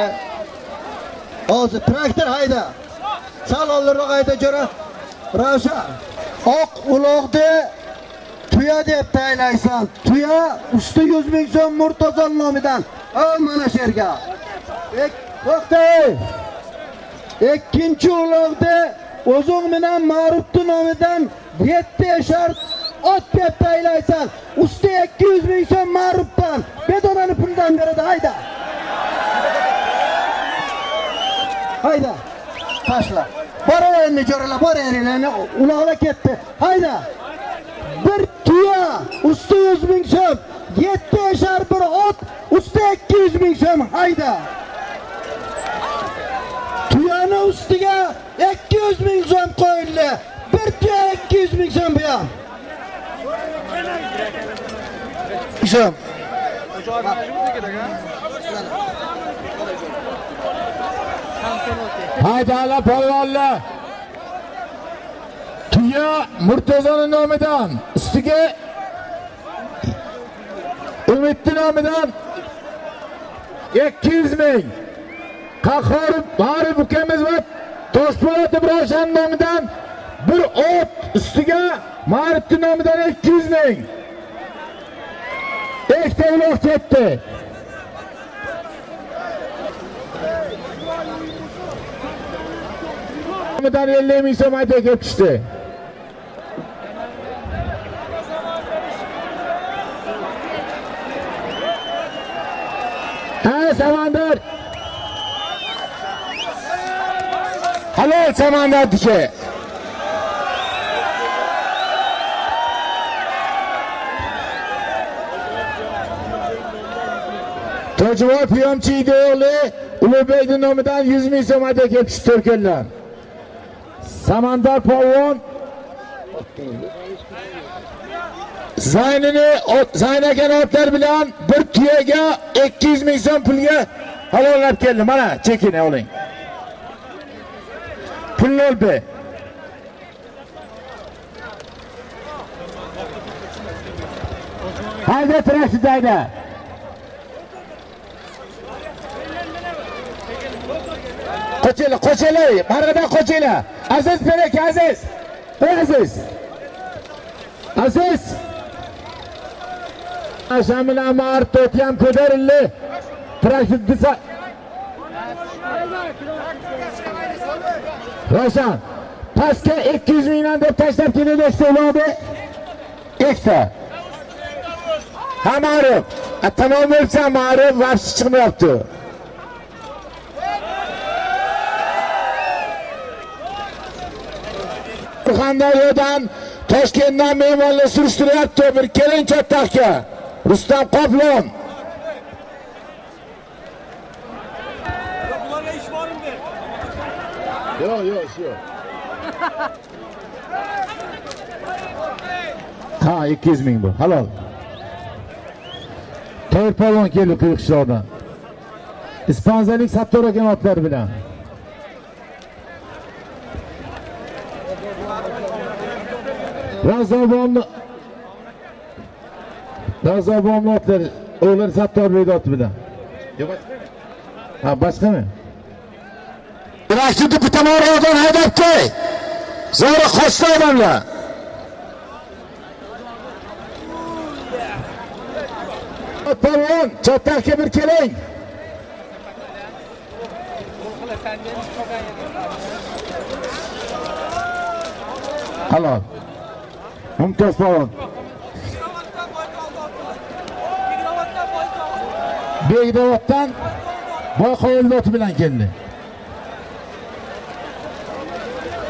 Hozir traktor hayda. Salonlarga hayda jora. Ravshan. Oq uloqni tuya deb taylaysan. Tuya usti 100 ming so'm Murtazon nomidan. Mana sherga. To'xtay. Ikkinchi uloqni o'zing bilan Ma'rufning nomidan 7 yaşar ot deb taylaysan. Usti 200 ming so'm Ma'rufdan. Bedonani puldan beradi hayda. Hayda. Taşla. Boraveringlar jo'ralar, boraveringlar. Uloqlar ketdi. Hayda. Bir tuya usti 100 ming so'm, 7 yaşar bir ot usti 200 ming so'm. Hayda. Tuyani ustiga 200 ming so'm qo'yildi. Bir tuya 200 ming so'm bu ham. So'm. Haydala polvonlar. Tuya Murtazonning nomidan, ustiga Umidning nomidan 200 ming. Qahhor Ma'ruf ukamiz va Toshpo'lat Ibrohim nomidan bir ot, ustiga Ma'rufning nomidan 200 ming. Ikkita uloq ketdi. Nomidan 50 ming so'm aytib ketishdi. Samandar. Halol Samandar dike. Tojivor Piyomchi ideoli Ulug'bekning nomidan 100 ming so'm aytib ketishdi Turklar. Samandar polvon Zaynagan otlar bilan bir tuyaga 200 ming so'm pulga halollab keldi. Mana chekini oling. Pulni oldi. Hayda Trashidayda. Qo'chela, marg'adan qo'chela. Aziz berek, Aziz. Aziz. Aziz. Shamila Ma'ruf ham ko'tarildi. Trashidda. Roshan, pastga 200 mingdan deb tashlab keldi istoladi. Ikkita. Ha Ma'ruf. Tamom bo'lsa Ma'ruf vaqti chiqmayapti. Surxondaryodan, Toshkentdan mehmonlar surishtiryapti. Bir keling Chotaqqa. Rustam Qoplon. Bularga ish borimdi. Yo'q, ish yo'q. Ha, 200 ming bu. Halol. To'rt polvon keldi Quyuqishloqdan. Ispanzalik Sattor aka otlari bilan. Razobomni otlar, o'g'lar Sattor Bedot bilan. Ha, boshqami? Rakibni bitta marradan haydab qo'y. Zora qochdi odamlar. Polvon, Chotaqqa bir keling. Halol. Mumtoz polvon. Begdovotdan Boyqo'yildi oti bilan keldi.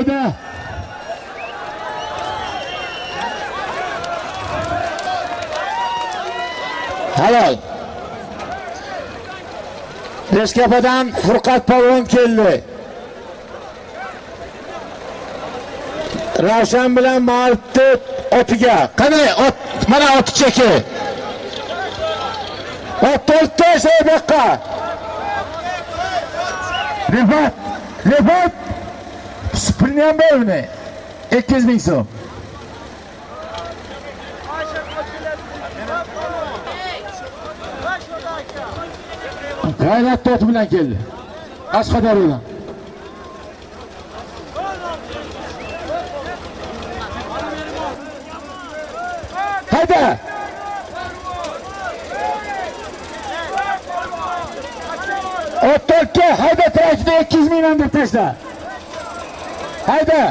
hayda. Halol. Beshkapadan Furqat polvon keldi. Ravshan bilan Ma'rifni otiga. Qani ot, mana oti cheki. Ot to'ltdi Shayboqqa. Rifat. Spilni ham berni. 200 ming so'm. G'ayrat ot bilan keldi. Qashqadaryodan. Hayda! Otlarga hayda trakda 200 mingdan deb tashla. Hayda!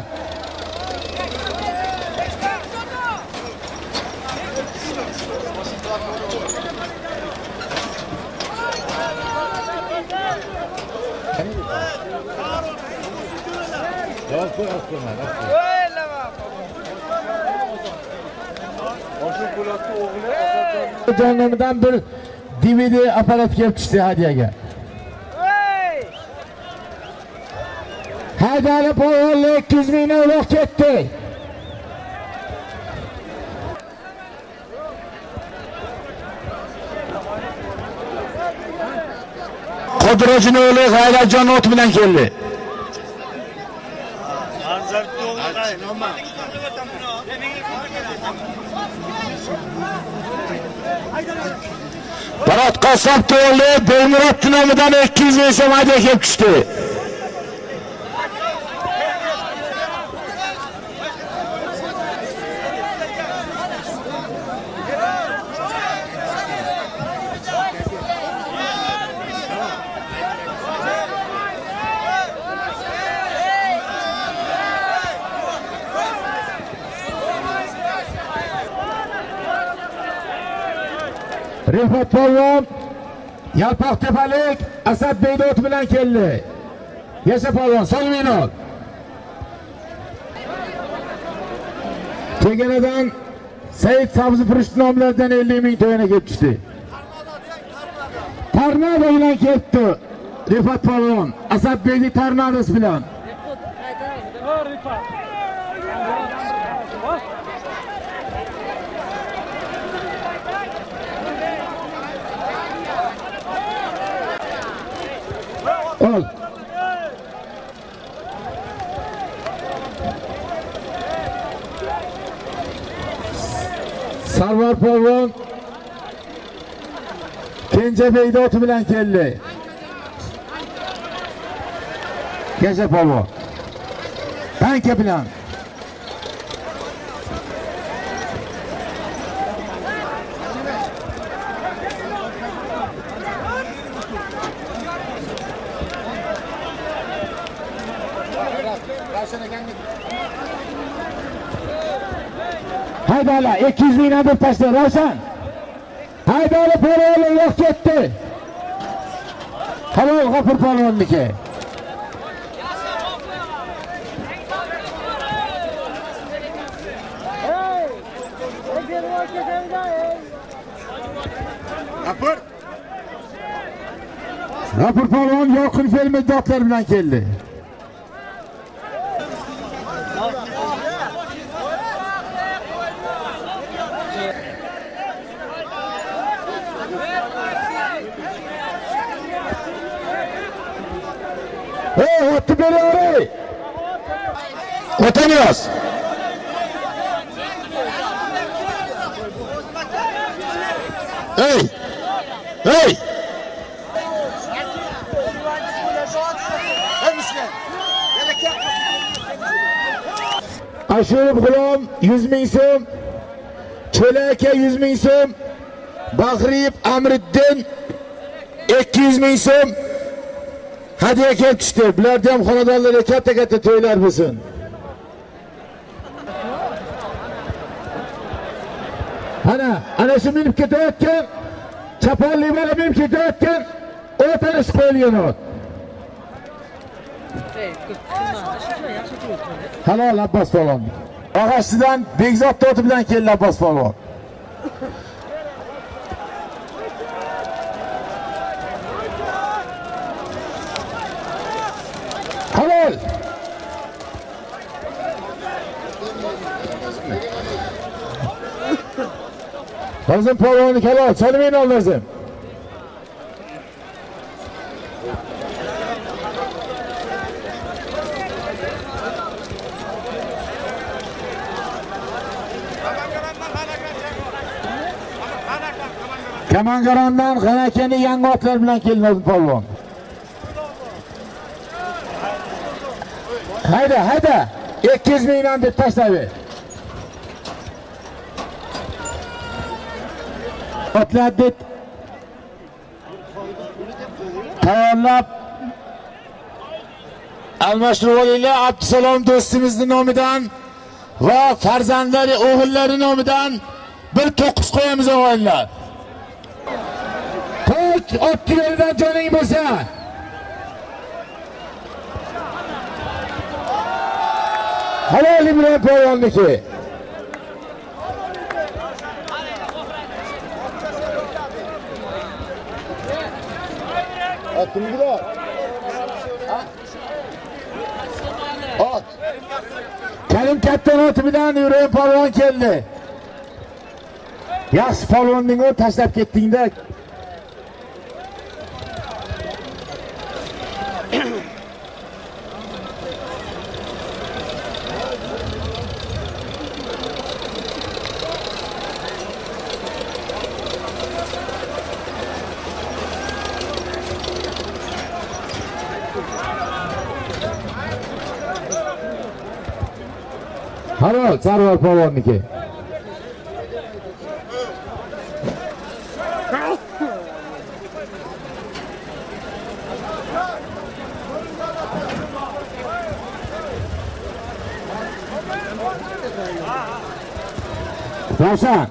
Canlarından bir DVD aparat kelib tushdi hadiyaga. Haydali polvonlar 200 mingdan uloq ketdi. Qodirojin o'g'li G'ayratjon ot bilan keldi. Barat Qassob o'g'li Belmurod nomidan 200 ming so'm hadiya kelib tushdi. Rifat polvon Yalpoqtepalik Asadbek ot bilan keldi. Yasha polvon Solminot. Chegaradan Said Sabzi-Purush nomlaridan 50 ming to'yina kelib tushdi. Tornado bilan ketdi. Rifat polvon Asadbekning tornadosi bilan. Ol. Sarvar polvon Kenjabek oti bilan keldi. Kenja polvon banka bilan. Haydala 200 mingdan deb tashla Ravshan. Haydala polvon yo'q ketdi. Halol G'afur polvonniki. G'afur polvon Yoqin filmi dotlar bilan keldi. Otni beriyor. Otamiyoruz. Hey! Hey! Aşırı G'ulom 100 ming so'm, Cho'laka 100 ming so'm, Bahriyev Amriddin 200 ming so'm hadiya kelib tushdi. Bularda ham xonadonlarga katta to'ylar bo'lsin. Ana shu minib ketayotgan, chaponli bola minib ketayotgan, o'talish qo'yilgan ot. Halol Abbos polvon. Og'asidan Bekzod To'ti bilan keldi Abbos polvon. Halol. Nazım polvonni halol, Salimin ol Nazım. Kamangarondan G'anakani yangi otlar bilan keldi Nazım polvon. Hayda. 200 mingdan deb tashlabi. Otlar deb tayyorlab almashtirib olinglar. Abdusalom do'stimizning nomidan va farzandlari, o'g'illari nomidan bir to'qqiz qo'yamiz o'g'illar. Qo'y otlardan joning bo'lsa. Halol Ibrohim polvonniki. Kimgilar? Ot. Karim katta oti bilan Ibrohim polvon keldi. Yaxshi polvonning o tashlab ketdingda. Halol Sarvar polvonniki. Ravshan.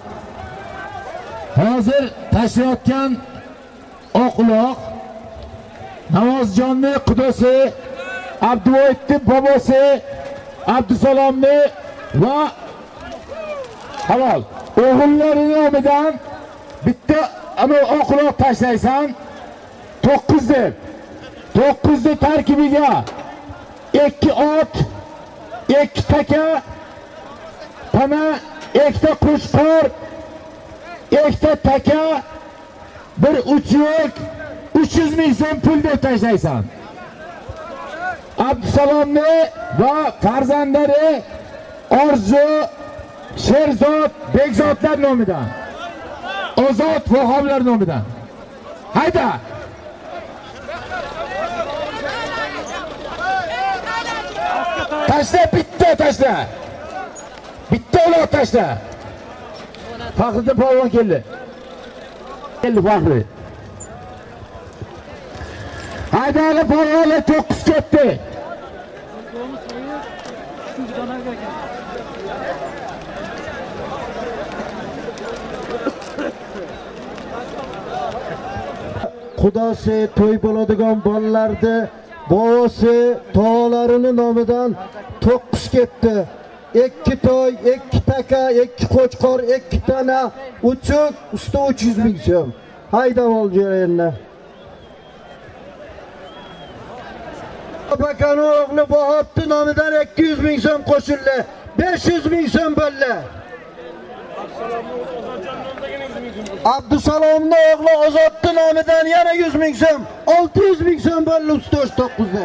Hozir tashlayotgan Oqloq Namozjonning qudosi, Abduvoyitning bobosi, Abdusalomni va halol o'g'illari nomidan bitta ana Oqloq tashlaysan 9 deb. 9 tarkibiga 2 ot, 2 taka, tana, 2 qo'shqor, 2 taka, bir uchuq, 300 ming so'm pul deb tashlaysan. Abdusalomni va farzandlari Orzu, Sherzod, Bekzodlar nomidan. Ozod Vahoblar nomidan. Hayda. Tashla, bitta tashla. Bitta uloq tashla. Faxriddin polvon keldi. Faxri. Haydali polvonlar 9 ketdi. Xudosi to'y bo'ladigan bolalarni bobosi tog'alarini nomidan 9 ketdi. 2 to'y, 2 taka, 2 qo'chqor, 2 tana, uchuq, usta 300 ming so'm. Haydab ol joyini. Bakan o'g'li Vahobning nomidan 200 ming so'm qo'shildi. 500 ming so'm bo'ldi. Abdusalomning o'g'li Ozodning nomidan yana 100 ming so'm, 600 ming so'm bo'ldi usta 9da.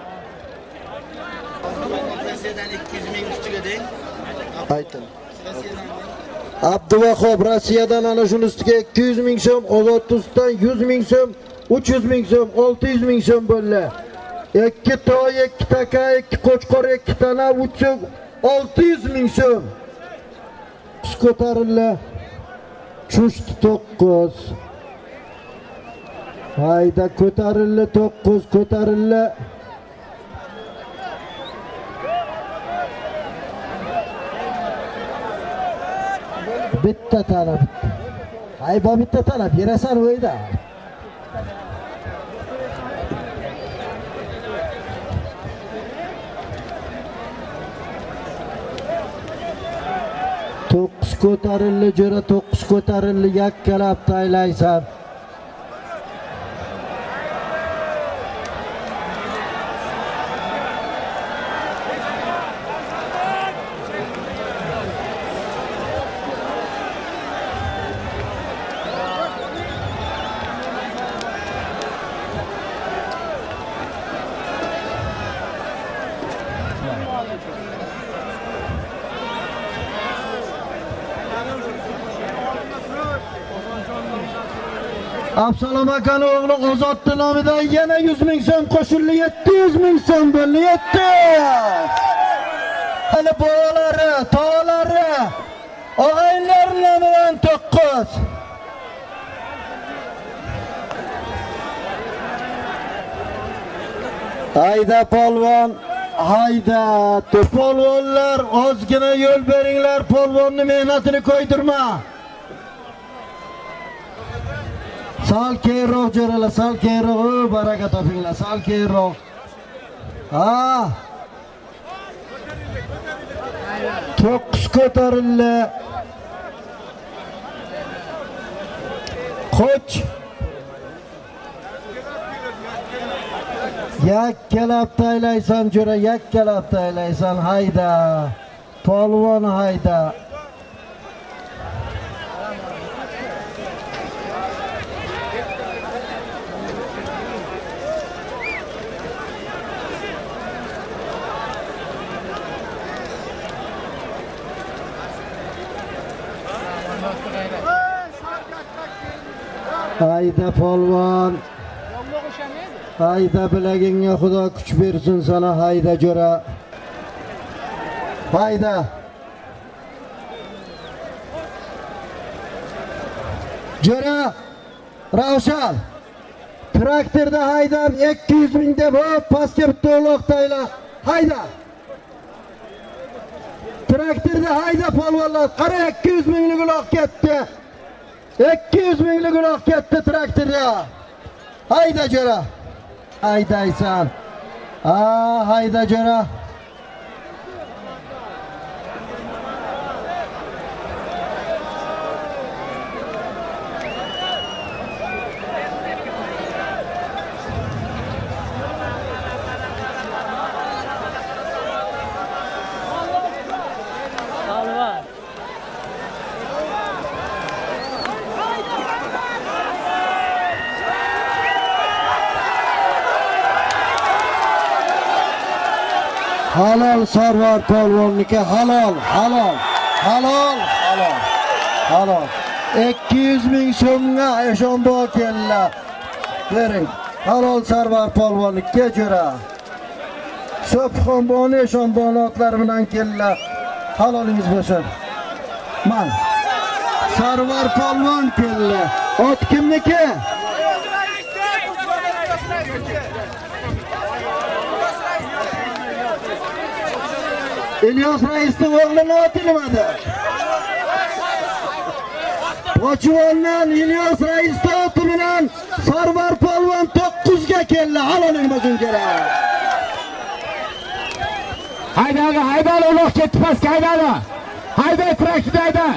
Rossiyadan 200 ming ustiga deng. Ayting. Abduvahob Rossiyadan ana shuni ustiga 200 ming so'm, Ozoddan 100 ming so'm, 300 ming so'm, 600 ming so'm bo'ldi. 2 to'y, 2 taka, 2 qo'chqor, 2 tana, uchuq, 600 ming so'm. Ko'tarildi. Chushdi 9. Hayda ko'tarildi 9, ko'tarildi. Bitta talab. Hayba bitta talab berasan o'yda. ko'tarildi, jo'ra 9 ko'tarildi, yakkalab taylaysan. Absalom akaning o'g'li Ozodni nomidan yana 100 ming so'm qo'shildi, 700 ming so'm bo'ldi. 700. Hali bolalari, tog'lari, og'aylar nomidan 9. Hayda polvon, hayda. Polvonlar ozgina yo'l beringlar, polvonni mehnatini qo'ydirma. Sal keyinroq jo'ralar, sal keyinroq, baraka topinglar, sal keyinroq. Ha. 9 ko'tarildi. Qo'ch. Yakkalab taylaysan jo'ra, yakkalab taylaysan, hayda. Polvon hayda. Hayda polvon. Hayda bilagingga Xudo kuch bersin sana, hayda jo'ra. Hayda. Jo'ra, Ravshan. Traktorda haydab 200 ming deb hop pastga bitta uloqtaylar. Hayda. Traktorda hayda polvonlar, qara 200 minglik uloq ketdi. 200 minglik uloq ketdi traktorda. Hayda jo'ra. Haydaysan. Hayda jo'ra. Halol Sarvar polvonniki, halol, halol, halol, halol, halol. 200 ming so'mga Eshonbo keldilar. Bering. Halol Sarvar polvonniki jo'ra. So'pxonboni Eshonboni otlari bilan keldilar. Halolingiz bo'lsin. Man. Sarvar polvon keldi. Ot kimniki? İlyos Rais'ning o'g'lini oti nimada? Pochvondan İlyos Rais'ning oti bilan Sarvar polvon 9 ga keldi. Haloling bo'lsin kerak. Hayda, hayda, uloq ketdi pastga, hayda. Hayda, traktorda hayda.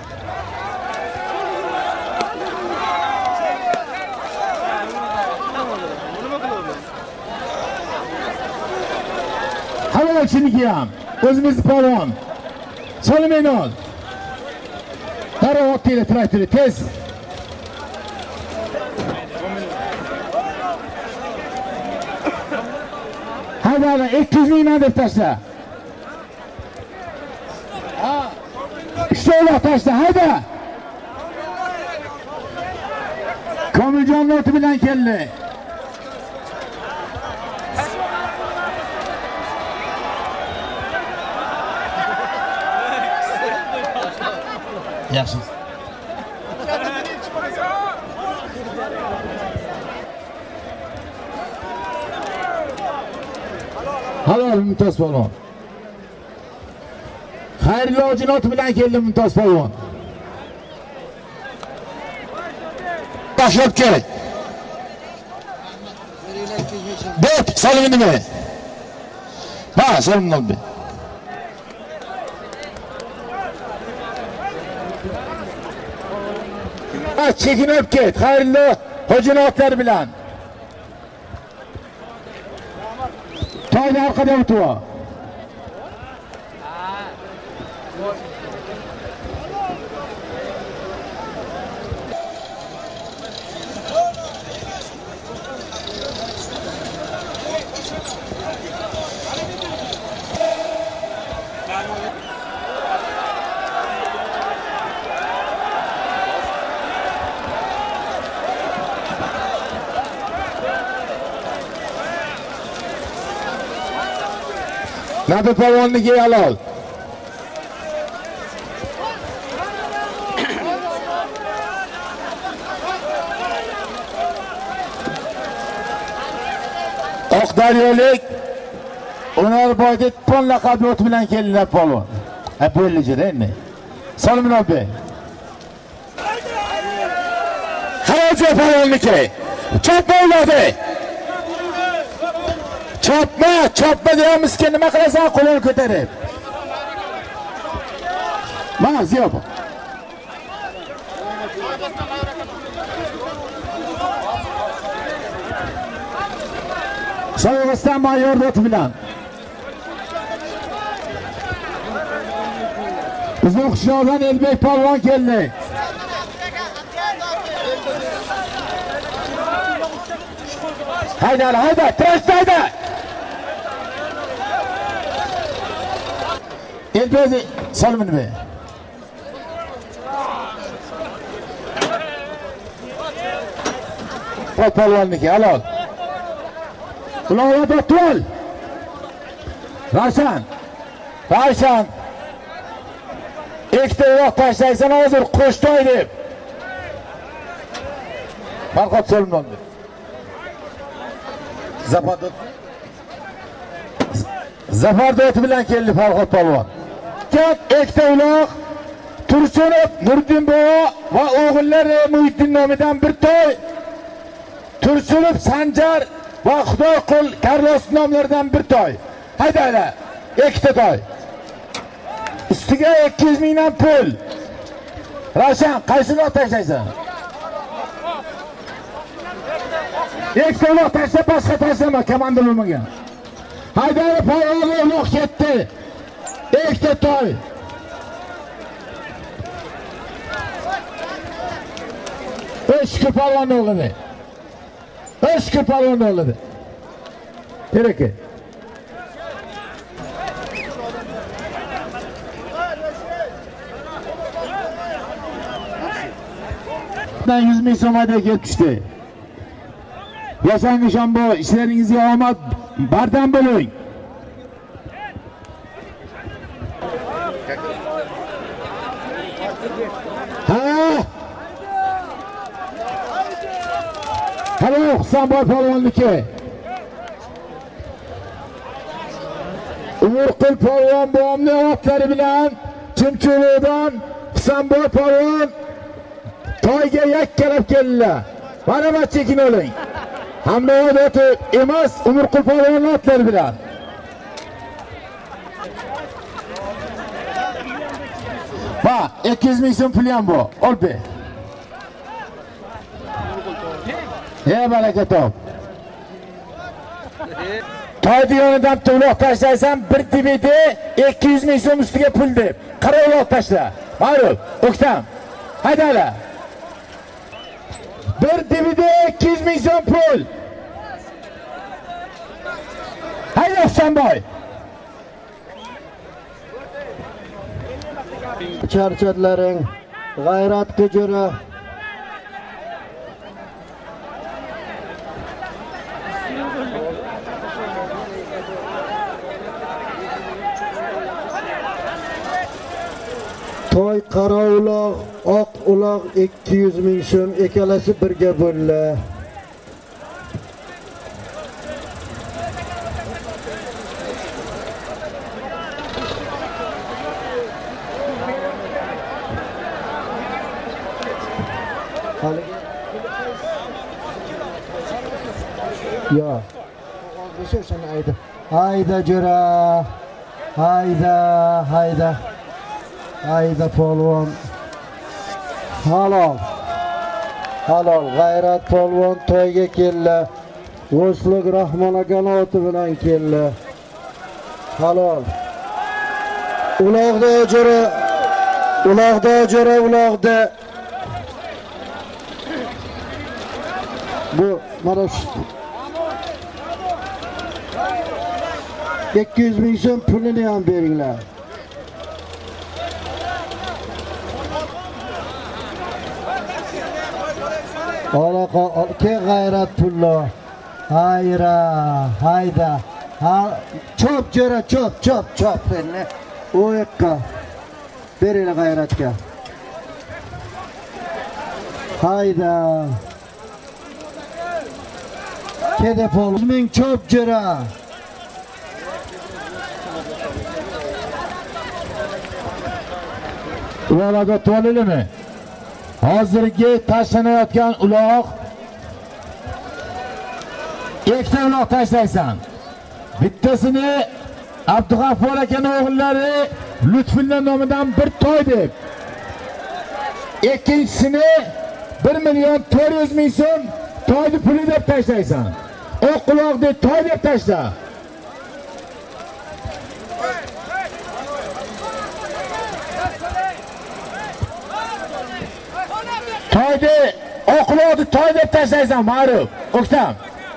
Halol chiniki ham. O'zimiz polvon. Solmayın ol. Darrov otinglar traktorni tez. Hayda, 200 mingdan deb tashla. İşte uloq tashla, hayda. Komiljon oti bilan keldi. Yaxshi. Halol Mumtoz polvon. Xayrli ojinoti bilan keldi Mumtoz polvon. Tashlab kerak. Bet, soling nima? Ha, soling nima? Faqat chekinib ket. Xayrli hujunotlar bilan. To'yni orqada o'tib. Nabi polvonniki halol. Oqdaryolik O'narboydek pon laqabi o't bilan keldilar polvon. Bo'llichida endi. Salomon abi. Havoji polvonniki. Chopma oladi. Chopma deyamizki nima qilasan qo'lini ko'tarib. Mana Ziyob. So'g'iston mayor o't bilan. Bizning Xushyordan Elbek polvon keldi. Hayda, trashlaydi. Elbezi Salomon Bey. Polvonniki halol. Ular batol. Ravshan. Ikkita yo'q tashlaysan hozir qo'shtoy deb. Farqot Salomon Bey. Zafardot bilan keldi Farqot polvon. Ikkita uloq Tursunov, Nurdin bobo va o'g'illari Muhiddin nomidan bir to'y. Tursunov, Sanjar va Xudoqul Carlos nomlaridan bir to'y. Hayda, ikkita to'y. Ustiga 200 mingdan pul. Ravshan, qaysini tashlaysan? Ikkita uloq tashlab boshqa tashlama, komanda bo'lmagan. Hayda, polvon uloq ketdi. Ikkita to'y. Eski polvon o'g'li. Eski polvon o'g'li. Bereke. Dan 100 ming so'mga kelib tushdi. Yashang bu ishlaringizga omad bardam bo'ling. Halol Husanboy polvonniki. Umurqul polvon bobomning otlari bilan Chimchuludan Husanboy polvon to'yga yakkalab keldilar. Mana chekin oling. Hamma o'tib emas, Umurqul polvon otlari bilan. Va 200 ming so'm pul ham bu. Ol be. Baraka top. To'y yonidan uloq tashlaysan, bir DVD 200 ming so'm ustiga pul deb. Qara uloq tashla. Ma'ruf, o'ktam. Haydala. Bir DVD 200 ming so'm pul. Hayda Husanboy. Charchatlaring g'ayrat kujura. To'y qora uloq, oq uloq 200 ming so'm ekalasi birga bo'ldi. Ya. Hayda jura. Hayda polvon. Halol. Halol G'ayrat polvon to'yga keldi. G'usluk Rahmon aka oti bilan keldi. Halol. Uloqda jo'ra. Bu mana shu 200 ming so'm pulini ham beringlar. Ke G'ayrat pullo. Hayda. Ha, chop jo'ra, chop. O yoqqa. Beringlar G'ayratga. Hayda. Kede pol ming chop jo'ra. Ularga to'lilimi? Hozirgi tashlanayotgan uloq ikkita uloq tashlaysan. Bittasini Abdug'affor akaning o'g'illari Lutfulla nomidan bir to'y deb. Ikkinchisini 1.400.000 so'm to'yni puli deb tashlaysan. Oq uloq deb to'y deb tashla. To'yni oq uloqni to'y deb tashlaysan, ma'ruf. O'ktam.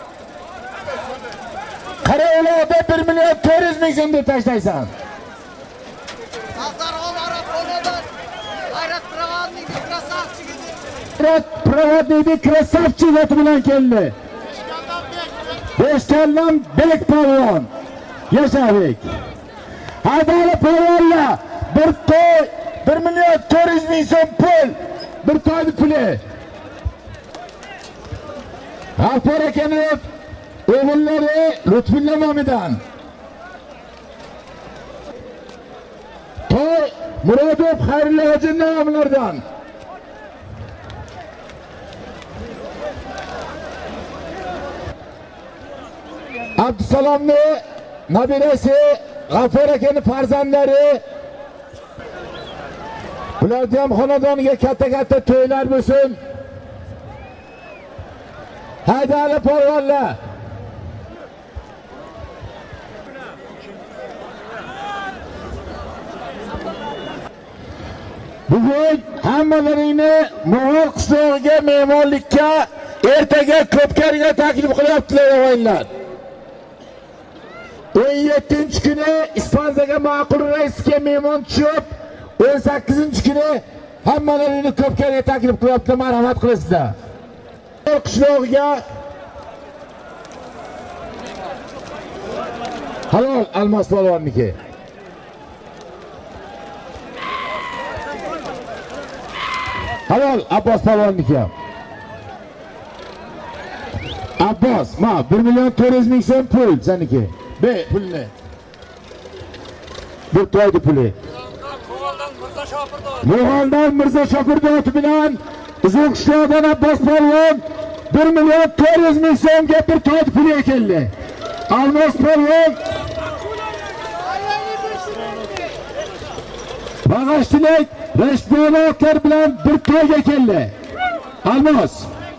Qara uloqda 1.400.000 so'm deb tashlaysan. Pravodniydi krasavchik oti bilan keldi. Beshkaldan Bek polvon. Yashabek. Haydali polvonlar bir to'y 1.400.000 so'm pul. Bir to'yni puli. G'affor akaning o'g'illari Lutfulla nomidan. To'y Murodov Xayrullo hoji nomlaridan. Abdusalomning nabirasi, G'affor akaning farzandlari. Ularga ham xonadoniga katta to'ylar bo'lsin. Haydali polvonlar. Bugun hammalaringni Mo'g'ul qishlog'iga me'morlikka ertaga Ko'pkariga taklif qilyaptilar o'g'illar. 17-kuni Ispanzaga ma'qul raisga mehmon tushib, 18-kuni hammalaringni Ko'pkariga taklif qilyaptilar. Marhamat qilasizlar. Qishlog'iga Halol Almos polvonniki. Halol Abbos polvonniki. Abbos, ma 1.400.000 so'm pul seniki. Be pulni. Bu to'ydi puli. Mo'g'uldan Mirzo Shofirdov bilan Uzoqishloqdan Abbos polvon 1.400.000 so'mga bir to'ydi puli keldi. Almos polvon Bag'ashchilik Rashidboylar bilan bir to'yga keldi. Almos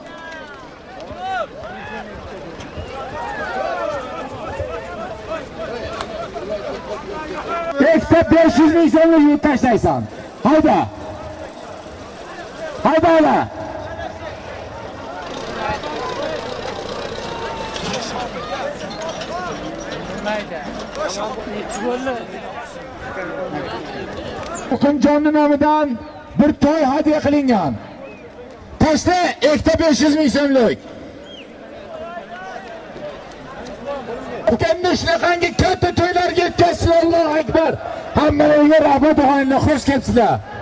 Eksa 500.000 so'mni tashlaysan. Hayda. Haydala. Hukmjonning nomidan bir to'y hadya qilingan. Tashla ekta 500.000 so'mlik. Ukamni shunaqangi katta to'ylarga yetkazsizlar. Allohu akbar. Hammalarga rahmat o'g'aylar, xush kelibsizlar.